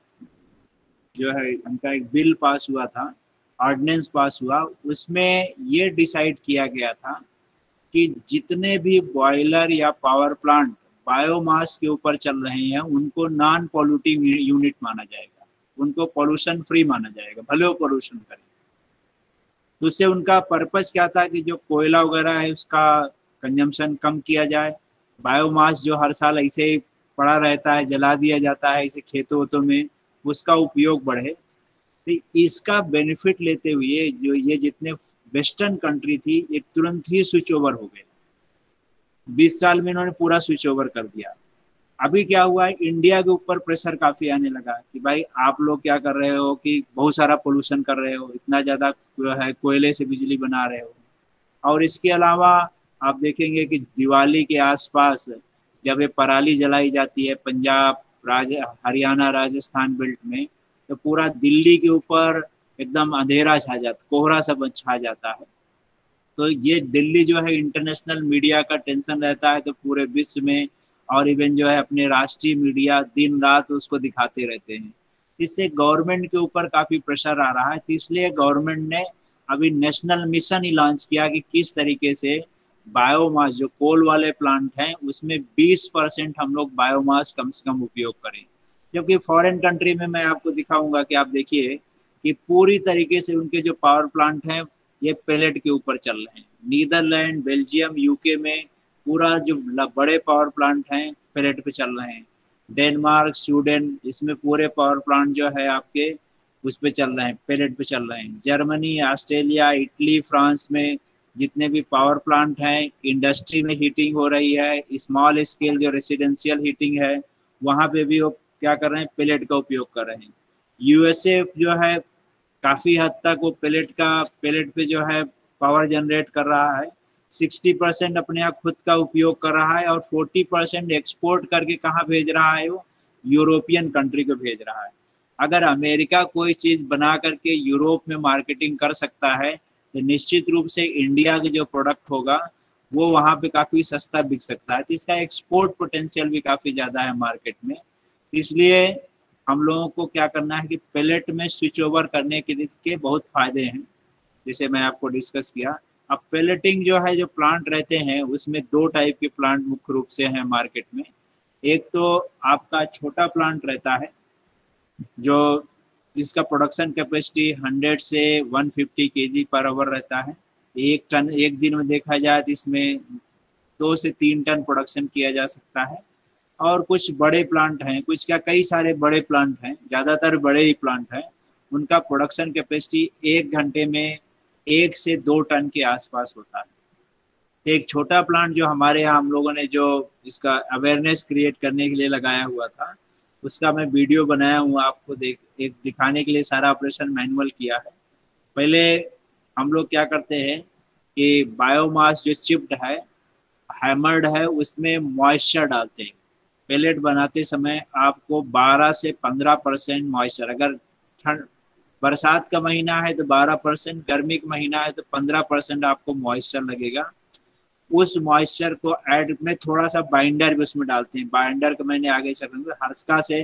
जो है उनका एक बिल पास हुआ था, ऑर्डिनेंस पास हुआ, उसमें ये डिसाइड किया गया था कि जितने भी बॉयलर या पावर प्लांट बायोमास के ऊपर चल रहे हैं उनको नॉन पॉल्यूटिंग यूनिट माना जाएगा, उनको पॉल्यूशन फ्री माना जाएगा, भले वो पॉल्यूशन करें। तो उससे उनका पर्पस क्या था कि जो कोयला वगैरह है उसका कंजम्पशन कम किया जाए, बायोमास जो हर साल ऐसे ही पड़ा रहता है, जला दिया जाता है इसे खेतों वेतों में, उसका उपयोग बढ़े। तो इसका बेनिफिट लेते हुए जो ये जितने वेस्टर्न कंट्री थी ये तुरंत ही स्विच ओवर हो गए। 20 साल में इन्होंने पूरा स्विच ओवर कर दिया। अभी क्या हुआ है, इंडिया के ऊपर प्रेशर काफी आने लगा कि भाई आप लोग क्या कर रहे हो कि बहुत सारा पोल्यूशन कर रहे हो, इतना ज्यादा है कोयले से बिजली बना रहे हो। और इसके अलावा आप देखेंगे कि दिवाली के आसपास जब ये पराली जलाई जाती है पंजाब, हरियाणा, राजस्थान बेल्ट में, तो पूरा दिल्ली के ऊपर एकदम अंधेरा छा जाता, कोहरा सब छा जाता है। तो ये दिल्ली जो है इंटरनेशनल मीडिया का टेंशन रहता है, तो पूरे विश्व में और इवन जो है अपने राष्ट्रीय मीडिया दिन रात उसको दिखाते रहते हैं। इससे गवर्नमेंट के ऊपर काफी प्रेशर आ रहा है। तो इसलिए गवर्नमेंट ने अभी नेशनल मिशन ही लॉन्च किया कि किस तरीके से बायोमास, जो कोल वाले प्लांट हैं उसमें 20% हम लोग बायोमास कम से कम उपयोग करें। जबकि फॉरेन कंट्री में मैं आपको दिखाऊंगा कि आप देखिए कि पूरी तरीके से उनके जो पावर प्लांट हैं ये पेलेट के ऊपर चल रहे हैं। नीदरलैंड, बेल्जियम, यूके में पूरा जो बड़े पावर प्लांट हैं पेलेट पे चल रहे हैं। डेनमार्क, स्वीडन, इसमें पूरे पावर प्लांट जो है आपके उस पे चल रहे हैं, पेलेट पे चल रहे हैं। जर्मनी, ऑस्ट्रेलिया, इटली, फ्रांस में जितने भी पावर प्लांट हैं, इंडस्ट्री में हीटिंग हो रही है, स्मॉल स्केल जो रेसिडेंशियल हीटिंग है वहाँ पे भी वो क्या कर रहे हैं, पेलेट का उपयोग कर रहे हैं। यूएसए जो है काफ़ी हद तक वो पेलेट पे जो है पावर जनरेट कर रहा है। 60% अपने आप खुद का उपयोग कर रहा है और 40% एक्सपोर्ट करके कहाँ भेज रहा है, वो यूरोपियन कंट्री को भेज रहा है। अगर अमेरिका कोई चीज़ बना करके यूरोप में मार्केटिंग कर सकता है तो निश्चित रूप से इंडिया के जो प्रोडक्ट होगा वो वहाँ पे काफ़ी सस्ता बिक सकता है। तो इसका एक्सपोर्ट पोटेंशियल भी काफ़ी ज़्यादा है मार्केट में। इसलिए हम लोगों को क्या करना है कि पेलेट में स्विच ओवर करने के इसके बहुत फायदे हैं, जैसे मैं आपको डिस्कस किया। अब पेलेटिंग जो है, जो प्लांट रहते हैं उसमें 2 टाइप के प्लांट मुख्य रूप से हैं मार्केट में। एक तो आपका छोटा प्लांट रहता है जो जिसका प्रोडक्शन कैपेसिटी 100 से 150 kg पर आवर रहता है। 1 टन एक दिन में देखा जाए तो इसमें 2 से 3 टन प्रोडक्शन किया जा सकता है। और कुछ बड़े प्लांट हैं, कुछ क्या कई सारे बड़े प्लांट हैं, ज़्यादातर बड़े ही प्लांट हैं, उनका प्रोडक्शन कैपेसिटी 1 घंटे में 1 से 2 टन के आसपास होता है। तो एक छोटा प्लांट जो हमारे यहाँ हम लोगों ने जो इसका अवेयरनेस क्रिएट करने के लिए लगाया हुआ था, उसका मैं वीडियो बनाया हूँ आपको दिखाने के लिए। सारा ऑपरेशन मैनुअल किया है। पहले हम लोग क्या करते हैं कि बायोमास जो चिप्ड है, हैमर्ड है, उसमें मॉइस्चर डालते हैं। पेलेट बनाते समय आपको 12 से 15% मॉइस्चर, अगर बरसात का महीना है तो 12%, गर्मी का महीना है तो 15% आपको मॉइस्चर लगेगा। उस मॉइस्चर को ऐड में थोड़ा सा बाइंडर भी उसमें डालते हैं। बाइंडर को मैंने आगे चलूंगा, हल्का से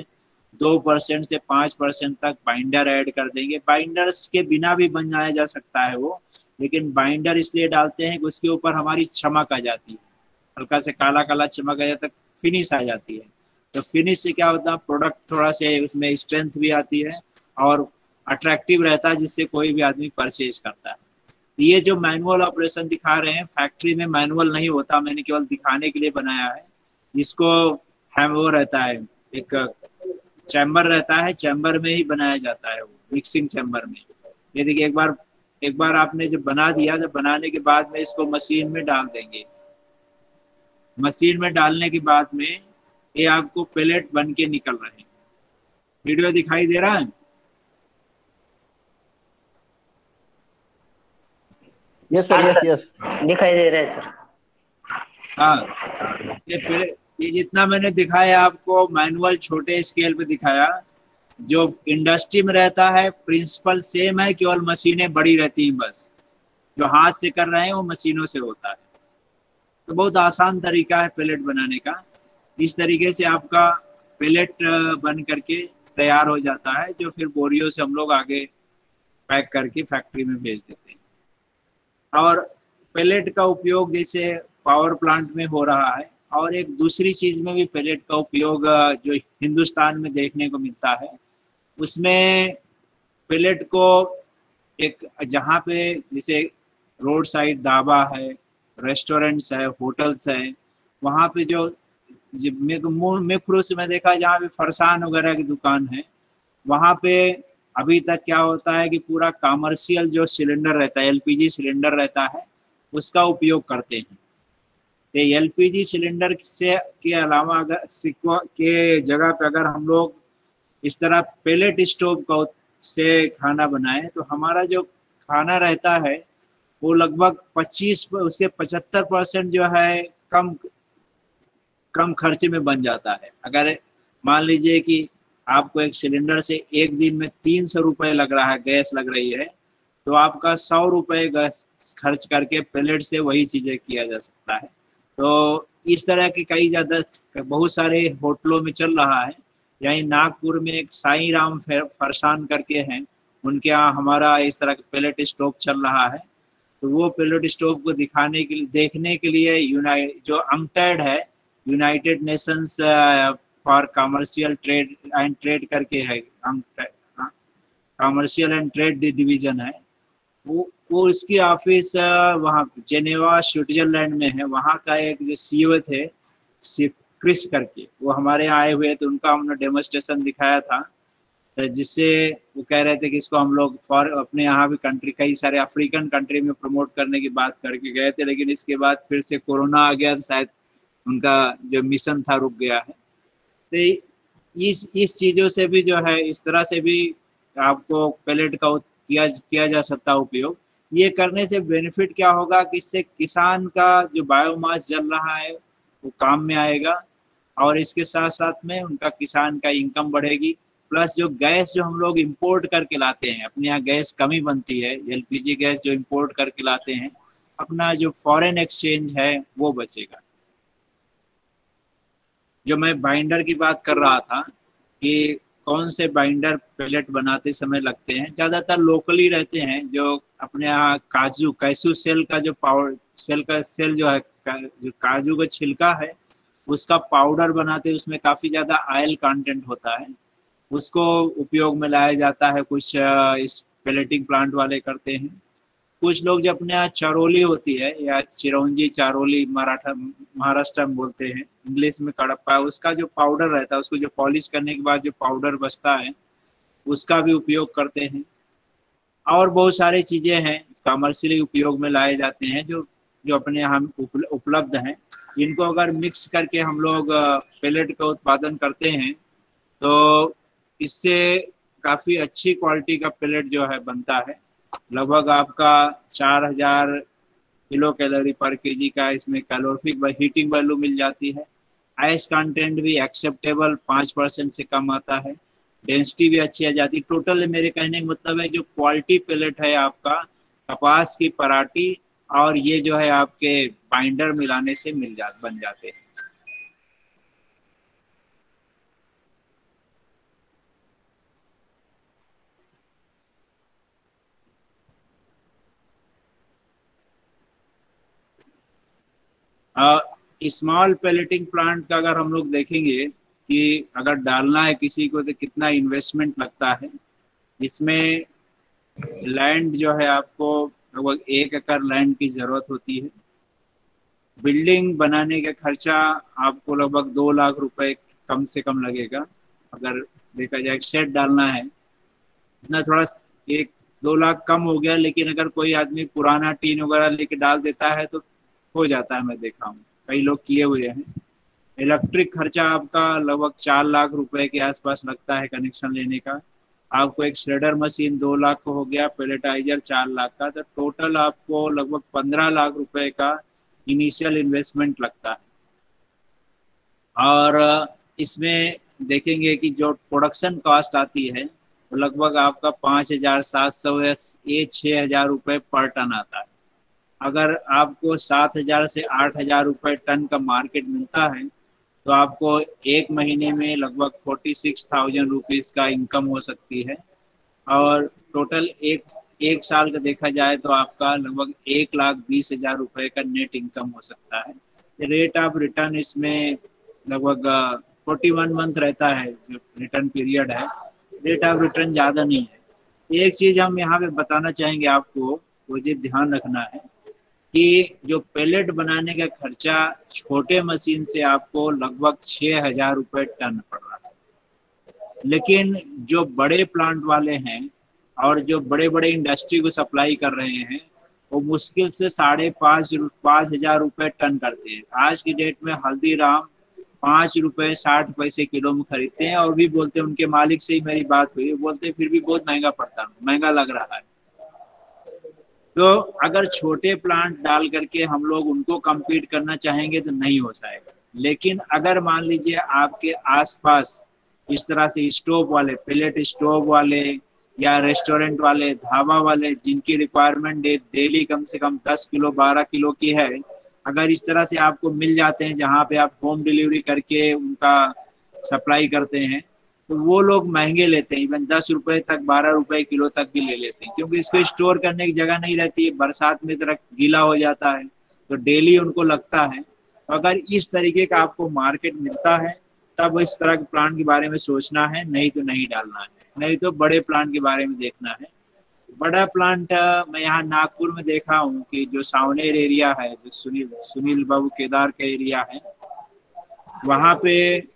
2% से 5% तक बाइंडर ऐड कर देंगे। बाइंडर्स के बिना भी बनाया जा सकता है वो, लेकिन बाइंडर इसलिए डालते हैं कि उसके ऊपर हमारी चमक आ जाती है, हल्का से काला काला चमक आ जाता है, फिनिश आ जाती है। तो फिनिश से क्या होता है, प्रोडक्ट थोड़ा से उसमें स्ट्रेंथ भी आती है और अट्रैक्टिव रहता है, जिससे कोई भी आदमी परचेज करता है। ये जो मैनुअल ऑपरेशन दिखा रहे हैं, फैक्ट्री में मैनुअल नहीं होता, मैंने केवल दिखाने के लिए बनाया है। इसको वो रहता है एक चैम्बर रहता है, चैम्बर में ही बनाया जाता है वो, मिक्सिंग चैम्बर में। ये देखिए एक बार आपने जब बना दिया तो बनाने के बाद में इसको मशीन में डाल देंगे। मशीन में डालने के बाद में ये आपको पेलेट बन के निकल रहे हैं। वीडियो दिखाई दे रहा है? यस सर, यस यस दिखाई दे रहा है सर। हाँ, ये जितना मैंने दिखाया आपको मैनुअल छोटे स्केल पे दिखाया, जो इंडस्ट्री में रहता है प्रिंसिपल सेम है, केवल मशीनें बड़ी रहती हैं बस। जो हाथ से कर रहे हैं वो मशीनों से होता है। तो बहुत आसान तरीका है पेलेट बनाने का। इस तरीके से आपका पेलेट बन करके तैयार हो जाता है, जो फिर बोरियों से हम लोग आगे पैक करके फैक्ट्री में भेज देते हैं। और पेलेट का उपयोग जैसे पावर प्लांट में हो रहा है, और एक दूसरी चीज में भी पेलेट का उपयोग जो हिंदुस्तान में देखने को मिलता है, उसमें पेलेट को एक जहाँ पे जैसे रोड साइड ढाबा है, रेस्टोरेंट्स है, होटल्स है, वहाँ पे जो में देखा जहाँ पे फरसान वगैरह की दुकान है, वहाँ पे अभी तक क्या होता है कि पूरा कमर्शियल जो सिलेंडर रहता है, एलपीजी सिलेंडर रहता है, उसका उपयोग करते हैं। तो एलपीजी सिलेंडर से के अलावा अगर के जगह पे अगर हम लोग इस तरह पेलेट स्टोव का से खाना बनाएं, तो हमारा जो खाना रहता है वो लगभग 25 से 75% जो है कम खर्चे में बन जाता है। अगर मान लीजिए कि आपको एक सिलेंडर से एक दिन में 300 रुपये लग रहा है, गैस लग रही है, तो आपका 100 रुपये गैस खर्च करके पेलेट से वही चीज़ें किया जा सकता है। तो इस तरह की बहुत सारे होटलों में चल रहा है। यहीं नागपुर में एक साईं राम फरसान करके हैं, उनके यहाँ हमारा इस तरह का पेलेट स्टोव चल रहा है। तो वो पेलेट स्टोव को देखने के लिए जो अंक्टेड है, United Nations for commercial trade and trade करके है, कमर्शियल एंड ट्रेड डिवीजन है, वो इसकी ऑफिस वहाँ जेनेवा स्विट्जरलैंड में है। वहाँ का एक जो सीईओ थे क्रिस करके, वो हमारे यहाँ आए हुए थे, उनका हमने डेमोस्ट्रेशन दिखाया था, जिससे वो कह रहे थे कि इसको हम लोग अपने यहाँ भी कई सारे अफ्रीकन कंट्री में प्रमोट करने की बात करके गए थे, लेकिन इसके बाद फिर से कोरोना आ गया, तो शायद उनका जो मिशन था रुक गया है। तो इस चीज़ों से भी जो है, इस तरह से भी आपको पेलेट का किया जा सकता है उपयोग। ये करने से बेनिफिट क्या होगा कि इससे किसान का जो बायोमास जल रहा है वो काम में आएगा, और इसके साथ साथ में उनका किसान का इनकम बढ़ेगी। प्लस जो गैस जो हम लोग इंपोर्ट करके लाते हैं, अपने यहाँ गैस कमी बनती है, एलपीजी गैस जो इंपोर्ट करके लाते हैं, अपना जो फॉरेन एक्सचेंज है वो बचेगा। जो मैं बाइंडर की बात कर रहा था कि कौन से बाइंडर पेलेट बनाते समय लगते हैं, ज़्यादातर लोकली रहते हैं। जो अपने यहाँ कैसू सेल का जो सेल जो है, जो काजू का छिलका है, उसका पाउडर बनाते हैं, उसमें काफ़ी ज़्यादा ऑयल कंटेंट होता है, उसको उपयोग में लाया जाता है। कुछ इस पेलेटिंग प्लांट वाले करते हैं। कुछ लोग जो अपने यहाँ चरोली होती है, या चिरौंजी चारोली महाराष्ट्र में बोलते हैं, इंग्लिश में कड़प्पा, उसका जो पाउडर रहता है, उसको जो पॉलिश करने के बाद जो पाउडर बचता है, उसका भी उपयोग करते हैं। और बहुत सारी चीज़ें हैं कमर्शियली उपयोग में लाए जाते हैं, जो अपने यहाँ उपलब्ध हैं। इनको अगर मिक्स करके हम लोग पेलेट का उत्पादन करते हैं, तो इससे काफ़ी अच्छी क्वालिटी का पेलेट जो है बनता है। लगभग आपका 4000 किलो कैलोरी पर केजी का इसमें कैलोरीफिक हीटिंग वैल्यू मिल जाती है। आइस कंटेंट भी एक्सेप्टेबल 5% से कम आता है। डेंसिटी भी अच्छी आ जाती है। टोटल मेरे कहने का मतलब है, जो क्वालिटी पेलेट है आपका कपास की पराठी और ये जो है आपके बाइंडर मिलाने से बन जाते हैं। स्मॉल पेलेटिंग प्लांट का अगर हम लोग देखेंगे कि अगर डालना है किसी को तो कितना इन्वेस्टमेंट लगता है, इसमें लैंड जो है आपको लगभग 1 एकड़ लैंड की ज़रूरत होती है। बिल्डिंग बनाने का खर्चा आपको लगभग 2 लाख रुपए कम से कम लगेगा, अगर देखा जाए शेड डालना है, इतना थोड़ा 1-2 लाख कम हो गया, लेकिन अगर कोई आदमी पुराना टीन वगैरह लेके डाल देता है तो हो जाता है, मैं देखा हूँ कई लोग किए हुए हैं। इलेक्ट्रिक खर्चा आपका लगभग 4 लाख रुपए के आसपास लगता है कनेक्शन लेने का। आपको एक श्रेडर मशीन 2 लाख का हो गया, पैलेटाइजर 4 लाख का, तो टोटल आपको लगभग 15 लाख रुपए का इनिशियल इन्वेस्टमेंट लगता है। और इसमें देखेंगे कि जो प्रोडक्शन कॉस्ट आती है वो लगभग आपका 5,700 या 6,000 रुपये पर टन आता है। अगर आपको 7,000 से 8,000 रुपये टन का मार्केट मिलता है तो आपको एक महीने में लगभग 46,000 रुपीज़ का इनकम हो सकती है। और टोटल एक साल का देखा जाए तो आपका लगभग 1,20,000 रुपये का नेट इनकम हो सकता है। रेट ऑफ रिटर्न इसमें लगभग 41 मंथ रहता है, जो रिटर्न पीरियड है। रेट ऑफ रिटर्न ज़्यादा नहीं है। एक चीज़ हम यहाँ पे बताना चाहेंगे आपको, वो ये ध्यान रखना है कि जो पैलेट बनाने का खर्चा छोटे मशीन से आपको लगभग 6,000 रुपये टन पड़ रहा है, लेकिन जो बड़े प्लांट वाले हैं और जो बड़े बड़े इंडस्ट्री को सप्लाई कर रहे हैं वो मुश्किल से 5,500 रुपये टन करते हैं। आज की डेट में हल्दीराम 5 रुपये 60 पैसे किलो में खरीदते हैं, और भी बोलते हैं, उनके मालिक से ही मेरी बात हुई, बोलते हैं फिर भी बहुत महंगा पड़ता है, महंगा लग रहा है। तो अगर छोटे प्लांट डाल करके हम लोग उनको compete करना चाहेंगे तो नहीं हो जाएगा। लेकिन अगर मान लीजिए आपके आसपास इस तरह से स्टोव वाले, पैलेट स्टोव वाले या रेस्टोरेंट वाले, ढाबा वाले, जिनकी रिक्वायरमेंट डेली कम से कम 10 किलो 12 किलो की है, अगर इस तरह से आपको मिल जाते हैं जहाँ पे आप होम डिलीवरी करके उनका सप्लाई करते हैं, तो वो लोग महंगे लेते हैं, इवन 10 रुपए तक 12 रुपए किलो तक भी ले लेते हैं, क्योंकि इसको स्टोर करने की जगह नहीं रहती है, बरसात में तरह गीला हो जाता है तो डेली उनको लगता है। तो अगर इस तरीके का आपको मार्केट मिलता है तब इस तरह के प्लांट के बारे में सोचना है, नहीं तो नहीं डालना है, नहीं तो बड़े प्लांट के बारे में देखना है। बड़ा प्लांट मैं यहाँ नागपुर में देखा हूँ कि जो सावनेर एरिया है, जो सुनील बाबू केदार का एरिया है, वहाँ पे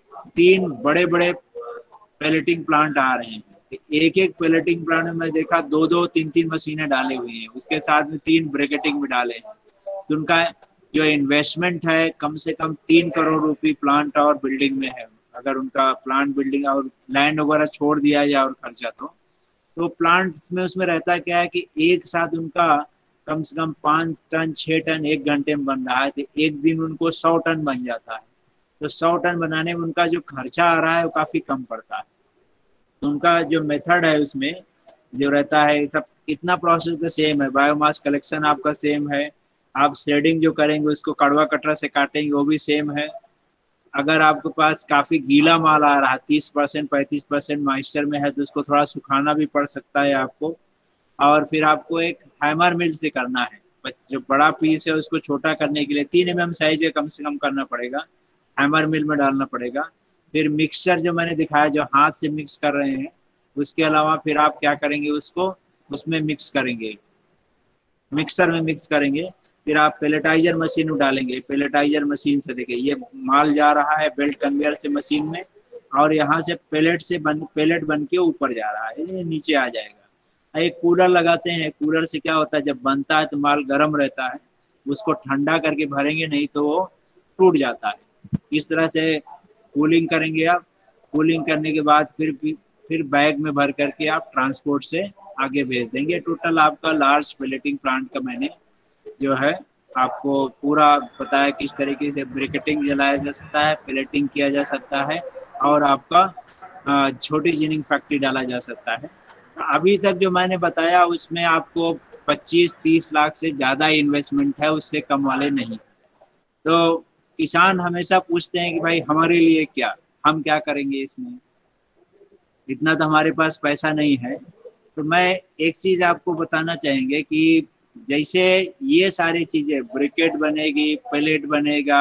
3 बड़े बड़े पैलेटिंग प्लांट आ रहे हैं। एक एक पैलेटिंग प्लांट में मैं देखा 2-2 3-3 मशीनें डाली हुई हैं, उसके साथ में 3 ब्रैकेटिंग भी डाले हैं। तो उनका जो इन्वेस्टमेंट है कम से कम 3 करोड़ रुपए प्लांट और बिल्डिंग में है। अगर उनका प्लांट बिल्डिंग और लैंड वगैरह छोड़ दिया जाए और खर्चा, तो प्लांट में उसमें रहता क्या है कि एक साथ उनका कम से कम 5 टन 6 टन 1 घंटे में बन रहा है, तो एक दिन उनको 100 टन बन जाता है। तो 100 टन बनाने में उनका जो खर्चा आ रहा है वो काफ़ी कम पड़ता है। तो उनका जो मेथड है उसमें जो रहता है, सब इतना प्रोसेस तो सेम है, बायोमास कलेक्शन आपका सेम है, आप शेडिंग जो करेंगे उसको कड़वा कटरा से काटेंगे वो भी सेम है। अगर आपके पास काफ़ी गीला माल आ रहा है, 30% 35% मॉइस्चर में है, तो उसको थोड़ा सुखाना भी पड़ सकता है आपको, और फिर आपको एक हैमर मिल से करना है। बस जो बड़ा पीस है उसको छोटा करने के लिए 3 mm साइज कम से कम करना पड़ेगा, हैमर मिल में डालना पड़ेगा। फिर मिक्सचर जो मैंने दिखाया जो हाथ से मिक्स कर रहे हैं, उसके अलावा फिर आप क्या करेंगे, उसको उसमें मिक्स करेंगे, मिक्सर में मिक्स करेंगे। फिर आप पैलेटाइजर मशीन में डालेंगे, पैलेटाइजर मशीन से देखिए ये माल जा रहा है बेल्ट कन्वेयर से मशीन में, और यहाँ से पैलेट बन के ऊपर जा रहा है, ये नीचे आ जाएगा। एक कूलर लगाते हैं, कूलर से क्या होता है, जब बनता है तो माल गर्म रहता है, उसको ठंडा करके भरेंगे, नहीं तो वो टूट जाता है। इस तरह से कूलिंग करेंगे आप, कूलिंग करने के बाद फिर बैग में भर करके आप ट्रांसपोर्ट से आगे भेज देंगे। टोटल आपका लार्ज पैलेटिंग प्लांट का मैंने जो है आपको पूरा बताया किस तरीके से ब्रैकेटिंग जलाया जा सकता है, पैलेटिंग किया जा सकता है, और आपका छोटी जिनिंग फैक्ट्री डाला जा सकता है। अभी तक जो मैंने बताया उसमें आपको 25-30 लाख से ज़्यादा इन्वेस्टमेंट है, उससे कम वाले नहीं। तो किसान हमेशा पूछते हैं कि भाई हमारे लिए क्या, हम क्या करेंगे इसमें, इतना तो हमारे पास पैसा नहीं है। तो मैं एक चीज़ आपको बताना चाहेंगे कि जैसे ये सारी चीज़ें ब्रिकेट बनेगी, पैलेट बनेगा,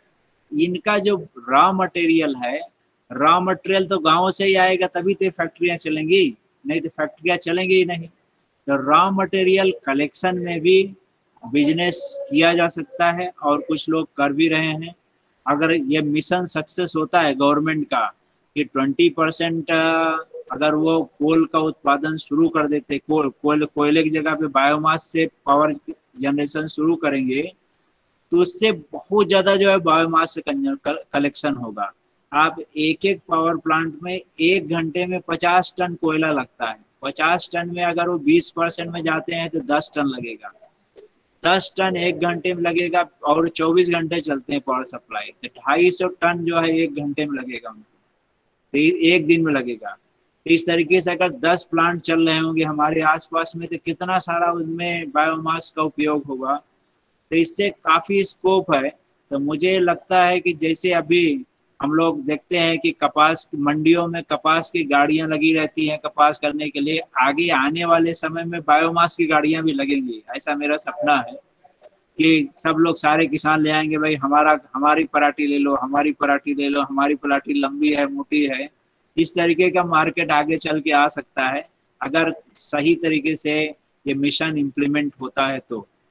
इनका जो रॉ मटेरियल है, रॉ मटेरियल तो गाँव से ही आएगा, तभी तो फैक्ट्रियाँ चलेंगी, नहीं तो फैक्ट्रियाँ चलेंगी ही नहीं। तो रॉ मटेरियल कलेक्शन में भी बिजनेस किया जा सकता है, और कुछ लोग कर भी रहे हैं। अगर ये मिशन सक्सेस होता है गवर्नमेंट का, कि 20% अगर वो कोल का उत्पादन शुरू कर देते, कोयले की जगह पे बायोमास से पावर जनरेशन शुरू करेंगे, तो उससे बहुत ज्यादा जो है बायोमास से कलेक्शन होगा। आप एक एक पावर प्लांट में 1 घंटे में 50 टन कोयला लगता है। 50 टन में अगर वो 20% में जाते हैं तो 10 टन लगेगा। 10 टन 1 घंटे में लगेगा और 24 घंटे चलते हैं पावर सप्लाई, तो 250 टन जो है 1 घंटे में लगेगा उनको, तो एक दिन में लगेगा। तो इस तरीके से अगर 10 प्लांट चल रहे होंगे हमारे आसपास में, तो कितना सारा उसमें बायोमास का उपयोग होगा। तो इससे काफी स्कोप है। तो मुझे लगता है कि जैसे अभी हम लोग देखते हैं कि कपास मंडियों में कपास की गाड़ियां लगी रहती हैं कपास करने के लिए, आगे आने वाले समय में बायोमास की गाड़ियां भी लगेंगी। ऐसा मेरा सपना है कि सब लोग, सारे किसान ले आएंगे, भाई हमारी पराठी ले लो, हमारी पराठी ले लो, हमारी पराठी लंबी है, मोटी है। इस तरीके का मार्केट आगे चल के आ सकता है अगर सही तरीके से ये मिशन इम्प्लीमेंट होता है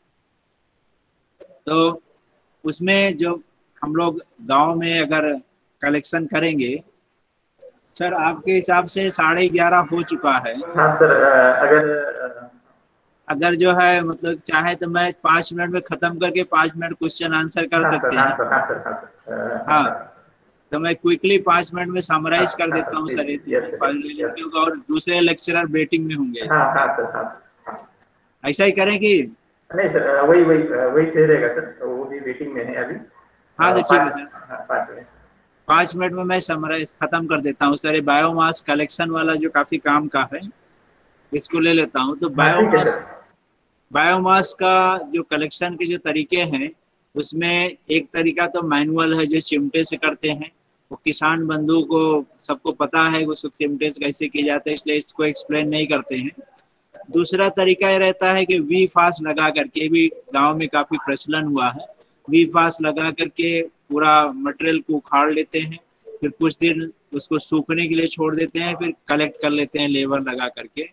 तो उसमें जो हम लोग गांव में अगर कलेक्शन करेंगे, सर आपके हिसाब से 11:30 हो चुका है। हाँ सर, अगर जो है मतलब चाहे तो मैं 5 मिनट में खत्म करके 5 मिनट क्वेश्चन आंसर कर सकते हैं। हाँ, तो मैं क्विकली 5 मिनट में समराइज कर देता हूँ सर, क्योंकि और दूसरे लेक्चरर वेटिंग में होंगे। हाँ सर, ऐसा ही करें कि नहीं सर, वही सही रहेगा सर, तो वो भी वेटिंग में है अभी। हाँ तो ठीक है सर, 5 मिनट 5 मिनट में मैं समराइज खत्म कर देता हूँ सर। बायोमास कलेक्शन वाला जो काफी काम का है, इसको ले लेता हूँ। तो बायोमास का जो कलेक्शन के जो तरीके हैं, उसमें एक तरीका तो मैनुअल है जो चिमटे से करते हैं। वो किसान बंधु को सबको पता है वो सब चिमटे से कैसे किए जाते हैं, इसलिए इसको एक्सप्लेन नहीं करते हैं। दूसरा तरीका ये रहता है कि वी फास्ट लगा करके, भी गांव में काफी प्रचलन हुआ है। वी फास्ट लगा करके पूरा मटेरियल को उखाड़ लेते हैं, फिर कुछ दिन उसको सूखने के लिए छोड़ देते हैं, फिर कलेक्ट कर लेते हैं लेबर लगा करके।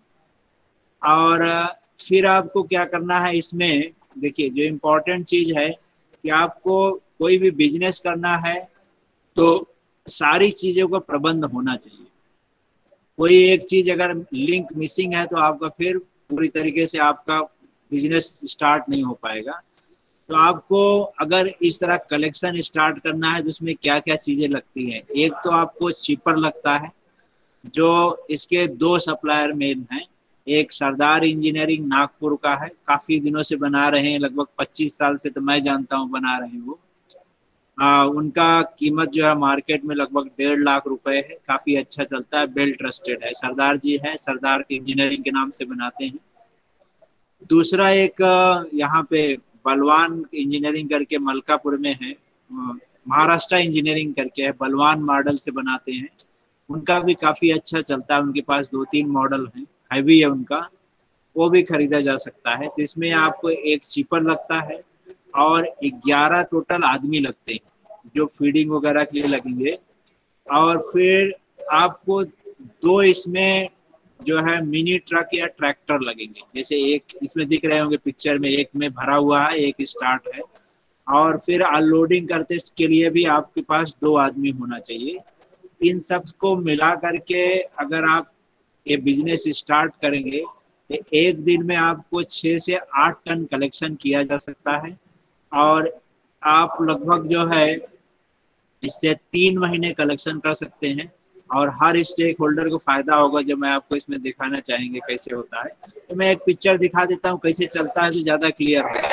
और फिर आपको क्या करना है इसमें, देखिए जो इम्पोर्टेंट चीज है कि आपको कोई भी बिजनेस करना है तो सारी चीजों का प्रबंध होना चाहिए। कोई एक चीज अगर लिंक मिसिंग है तो आपका फिर पूरी तरीके से आपका बिजनेस स्टार्ट नहीं हो पाएगा। तो आपको अगर इस तरह कलेक्शन स्टार्ट करना है तो उसमें क्या क्या चीजें लगती हैं। एक तो आपको शिपर लगता है, जो इसके 2 सप्लायर मेन हैं। एक सरदार इंजीनियरिंग नागपुर का है, काफी दिनों से बना रहे हैं, लगभग 25 साल से तो मैं जानता हूँ बना रहे हैं वो। उनका कीमत जो है मार्केट में लगभग 1.5 लाख रुपए है, काफी अच्छा चलता है, वेल ट्रस्टेड है। सरदार जी है, सरदार इंजीनियरिंग के नाम से बनाते हैं। दूसरा एक यहाँ पे बलवान इंजीनियरिंग करके मलकापुर में है, महाराष्ट्र इंजीनियरिंग करके है, बलवान मॉडल से बनाते हैं। उनका भी काफी अच्छा चलता है, उनके पास 2-3 मॉडल हैं, हैवी है उनका, वो भी खरीदा जा सकता है। तो इसमें आपको एक चिपर लगता है और 11 टोटल आदमी लगते हैं जो फीडिंग वगैरह के लिए लगेंगे। और फिर आपको 2 इसमें जो है मिनी ट्रक या ट्रैक्टर लगेंगे, जैसे एक इसमें दिख रहे होंगे पिक्चर में, एक में भरा हुआ है, एक स्टार्ट है। और फिर अनलोडिंग करते के लिए भी आपके पास 2 आदमी होना चाहिए। इन सब को मिला करके अगर आप ये बिजनेस स्टार्ट करेंगे तो एक दिन में आपको 6 से 8 टन कलेक्शन किया जा सकता है। और आप लगभग जो है इससे 3 महीने कलेक्शन कर सकते हैं और हर स्टेक होल्डर को फायदा होगा, जो मैं आपको इसमें दिखाना चाहेंगे कैसे होता है। तो मैं एक पिक्चर दिखा देता हूँ कैसे चलता है तो ज्यादा क्लियर होगा।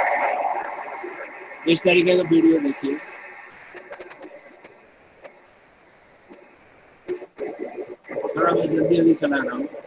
इस तरीके का वीडियो देखिए। थोड़ा मैं जल्दी जल्दी चला रहा हूँ।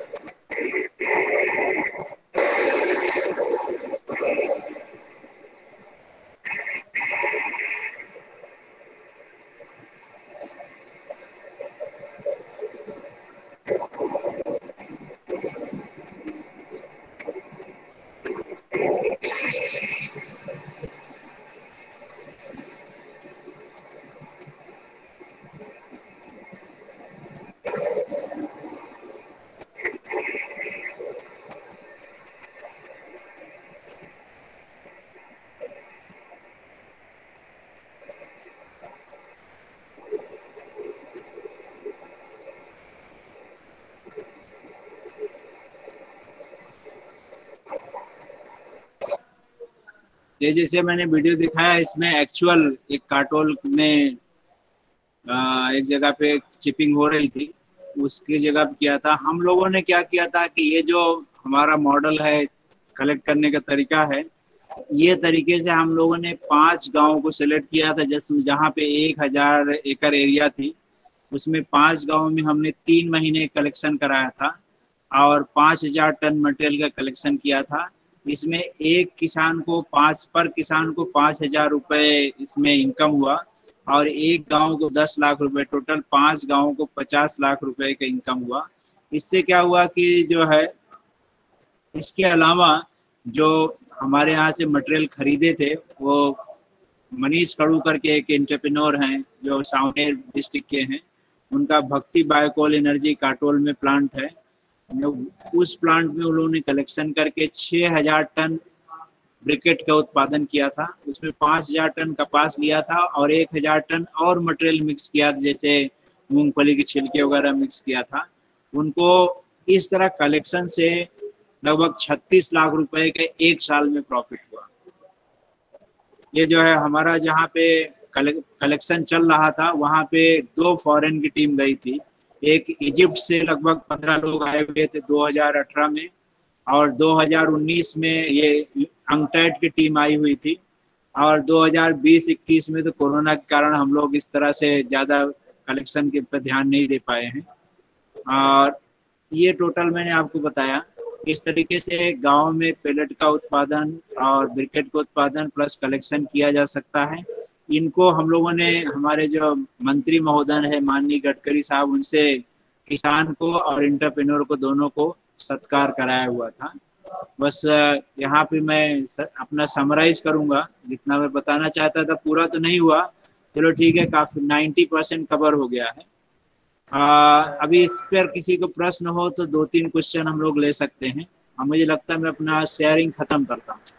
ये जैसे मैंने वीडियो दिखाया, इसमें एक्चुअल एक कार्टोल में एक जगह पे चिपिंग हो रही थी, उसकी जगह पे किया था। हम लोगों ने क्या किया था कि ये जो हमारा मॉडल है, कलेक्ट करने का तरीका है, ये तरीके से हम लोगों ने 5 गांव को सिलेक्ट किया था। जैसे जहाँ पे 1000 एकड़ एरिया थी, उसमें 5 गांव में हमने 3 महीने कलेक्शन कराया था और 5000 टन मटेरियल का कलेक्शन किया था। इसमें एक किसान को पर किसान को 5000 रुपये इसमें इनकम हुआ और एक गांव को 10 लाख रुपए, टोटल 5 गांवों को 50 लाख रुपए का इनकम हुआ। इससे क्या हुआ कि जो है, इसके अलावा जो हमारे यहाँ से मटेरियल खरीदे थे, वो मनीष खड़ू करके एक एंटरप्रेन्योर हैं जो सावनेर डिस्ट्रिक्ट के हैं, उनका भक्ति बायोकोल एनर्जी काटोल में प्लांट है। उस प्लांट में उन्होंने कलेक्शन करके 6000 टन ब्रिकेट का उत्पादन किया था। उसमें 5000 टन कपास लिया था और 1000 टन और मटेरियल मिक्स किया था, जैसे मूंगफली के छिलके वगैरह मिक्स किया था। उनको इस तरह कलेक्शन से लगभग 36 लाख रुपए के एक साल में प्रॉफिट हुआ। ये जो है हमारा जहाँ पे कलेक्शन चल रहा था, वहाँ पे 2 फॉरेन की टीम गई थी। एक इजिप्ट से लगभग 15 लोग आए हुए थे 2018 में, और 2019 में ये अंगटैट की टीम आई हुई थी, और 2020-21 में तो कोरोना के कारण हम लोग इस तरह से ज़्यादा कलेक्शन के पर ध्यान नहीं दे पाए हैं। और ये टोटल मैंने आपको बताया इस तरीके से गांव में पेलेट का उत्पादन और ब्रिकेट का उत्पादन प्लस कलेक्शन किया जा सकता है। इनको हम लोगों ने, हमारे जो मंत्री महोदय है माननीय गडकरी साहब, उनसे किसान को और एंटरप्रेन्योर को दोनों को सत्कार कराया हुआ था। बस यहाँ पे मैं अपना समराइज करूँगा, जितना मैं बताना चाहता था पूरा तो नहीं हुआ, चलो ठीक है, काफ़ी 90% कवर हो गया है। अभी इस पर किसी को प्रश्न हो तो 2-3 क्वेश्चन हम लोग ले सकते हैं। मुझे लगता है मैं अपना शेयरिंग खत्म करता हूँ।